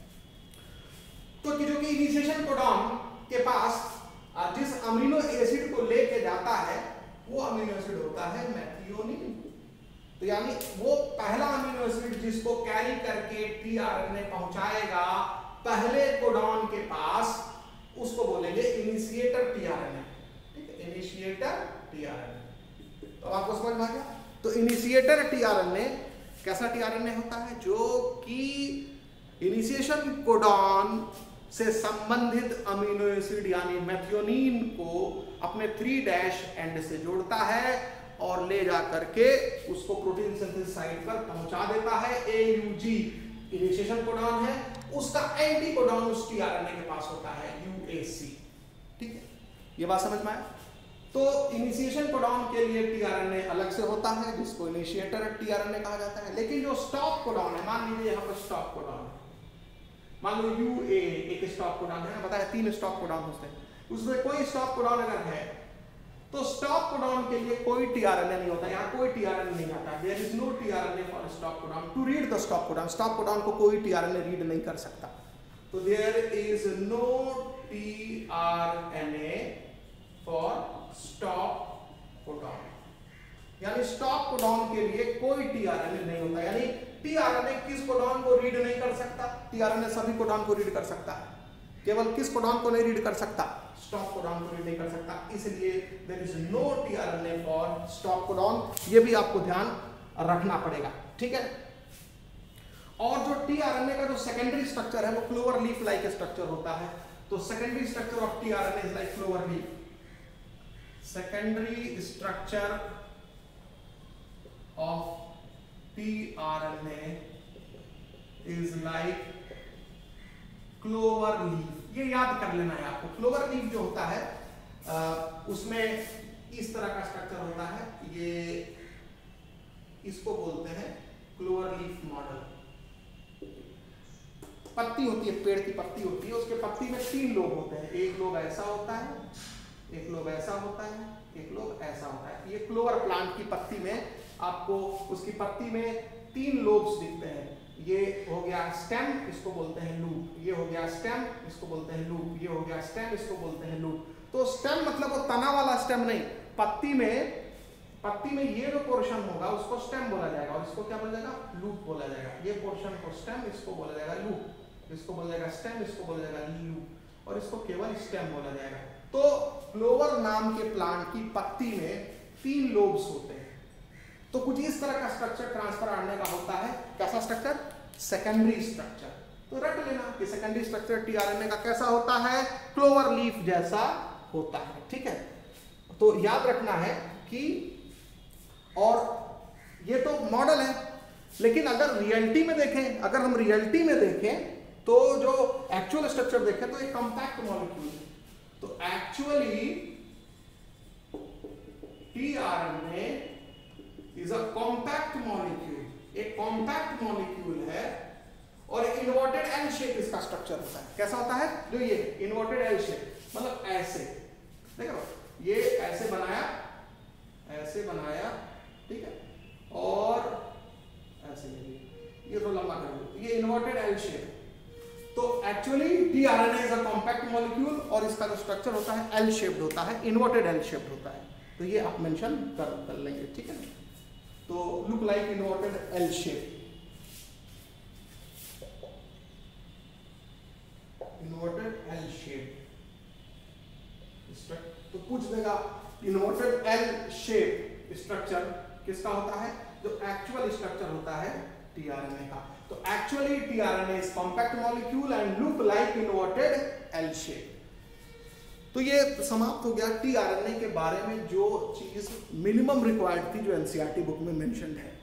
तो कि जो कि इनिशिएशन कोडॉन के पास जिस अमीनो एसिड को लेके जाता है वो अमीनो एसिड होता है मेथियोनीन। तो यानी वो पहला अमीनो एसिड जिसको कैरी करके टीआरएनए पहुंचाएगा पहले कोडॉन के पास, उसको बोलेंगे इनिशिएटर टीआरएनए, ठीक है, इनिशिएटर टीआरएनए। तो आपको समझ में आ गया? तो इनिशिएटर टीआरएनए कैसा टीआरएनए होता है? जो कि इनिशिएशन कोडॉन से संबंधित अमीनो एसिड यानी मेथियोनीन को अपने थ्री डैश एंड से जोड़ता है और ले जा करके उसको प्रोटीन सिंथेसिस साइट पर पहुंचा देता है। एयूजी इनिशिएशन कोडॉन है, उसका एंटी कोडॉन उस टीआरएनए के पास होता है यूएसी, ठीक है। ये बात समझ में आया? तो इनिशिएशन कोडॉन के लिए टीआरएनए अलग से होता है जिसको इनिशिएटर टीआरएनए कहा जाता है। लेकिन जो स्टॉप कोडॉन है, मान लीजिए यहाँ पर स्टॉप कोडॉन है, मान लो यूए एक स्टॉप कोडॉन है, बताया तीन स्टॉप कोडॉन होते हैं, उसमें कोई स्टॉप कोडॉन अगर है तो स्टॉप कोडॉन के लिए कोई टीआरएनए नहीं होता, यहाँ कोई टीआरएनए नहीं आता। There is no tRNA for stop codon to read the stop codon. Stop codon को कोई टीआरएनए रीड नहीं कर सकता। तो there is no tRNA for stop codon, यानी स्टॉप कोडॉन के लिए कोई टीआरएनए नहीं होता। यानी टीआरएनए किस कोडॉन को रीड नहीं कर सकता? टीआरएनए सभी कोडॉन को रीड कर सकता है, केवल किस कोडॉन को नहीं रीड कर सकता? स्टॉप कोडॉन को रीड नहीं कर सकता। इसलिए there is no tRNA for stop codon. ये भी आपको ध्यान रखना पड़ेगा, ठीक है। और जो टीआरएनए का जो सेकेंडरी स्ट्रक्चर है वो क्लोवर लीफ लाइक स्ट्रक्चर होता है। तो secondary structure of tRNA is like clover leaf. Secondary structure of tRNA is like clover leaf. ये याद कर लेना है आपको। क्लोवर लीफ जो होता है आ, उसमें इस तरह का स्ट्रक्चर होता है। ये इसको बोलते हैं क्लोवर लीफ मॉडल। पत्ती होती है, पेड़ की पत्ती होती है, उसके पत्ती में तीन लोब होते हैं। एक लोब ऐसा होता है, एक लोब ऐसा होता है, एक लोब ऐसा होता है। ये क्लोवर प्लांट की पत्ती में आपको उसकी पत्ती में तीन लोब्स दिखते हैं। ये हो गया स्टेम, इसको बोलते हैं लूप। ये हो गया स्टेम, इसको बोलते हैं लूप। ये हो गया स्टेम, इसको बोलते हैं लूप। तो स्टेम मतलब वो तना वाला स्टेम नहीं, पत्ती में पत्ती में ये जो पोर्शन होगा उसको स्टेम बोला जाएगा, और इसको क्या बोला जाएगा? लूप बोला जाएगा। ये पोर्शन को स्टेम, इसको बोला जाएगा लूप, इसको बोला जाएगा स्टेम, इसको बोला जाएगा लूप, और इसको केवल स्टेम बोला जाएगा। तो क्लोवर नाम के प्लांट की पत्ती में तीन लोब्स होते हैं। तो कुछ इस तरह का स्ट्रक्चर ट्रांसफर आने का होता है। कैसा स्ट्रक्चर? Secondary structure. तो रट लेना कि सेकेंडरी स्ट्रक्चर टीआरएनए का कैसा होता है? क्लोवर लीफ जैसा होता है, ठीक है। तो याद रखना है कि, और ये तो मॉडल है, लेकिन अगर रियलिटी में देखें, अगर हम रियलिटी में देखें तो जो एक्चुअल स्ट्रक्चर देखें तो एक कॉम्पैक्ट मॉलिक्यूल है। तो actually tRNA is a compact molecule. एक कॉम्पैक्ट मॉलिक्यूल है और इन्वर्टेड एल शेप इसका स्ट्रक्चर होता है। कैसा होता है? जो ये इन्वर्टेड एल शेप, मतलब ऐसे, देखो ये ऐसे बनाया, ऐसे बनाया, ठीक है, और ऐसे ये तो लंबा कर दो, ये इन्वर्टेड एल शेप। तो actually tRNA is a compact molecule और इसका जो स्ट्रक्चर होता है एल शेप्ड होता है, इन्वर्टेड एल शेप्ड होता है। तो ये आप मेंशन कर, कर लेंगे, ठीक है। तो look like inverted L shape, inverted L shape. तो पूछ देगा इन्वर्टेड एल शेप स्ट्रक्चर किसका होता है? जो एक्चुअल स्ट्रक्चर होता है टीआरएनए का। तो actually tRNA is compact molecule and look like inverted L shape. तो ये समाप्त हो गया टीआरएनए के बारे में जो चीज मिनिमम रिक्वायर्ड थी, जो एनसीईआरटी बुक में मेंशन्ड है।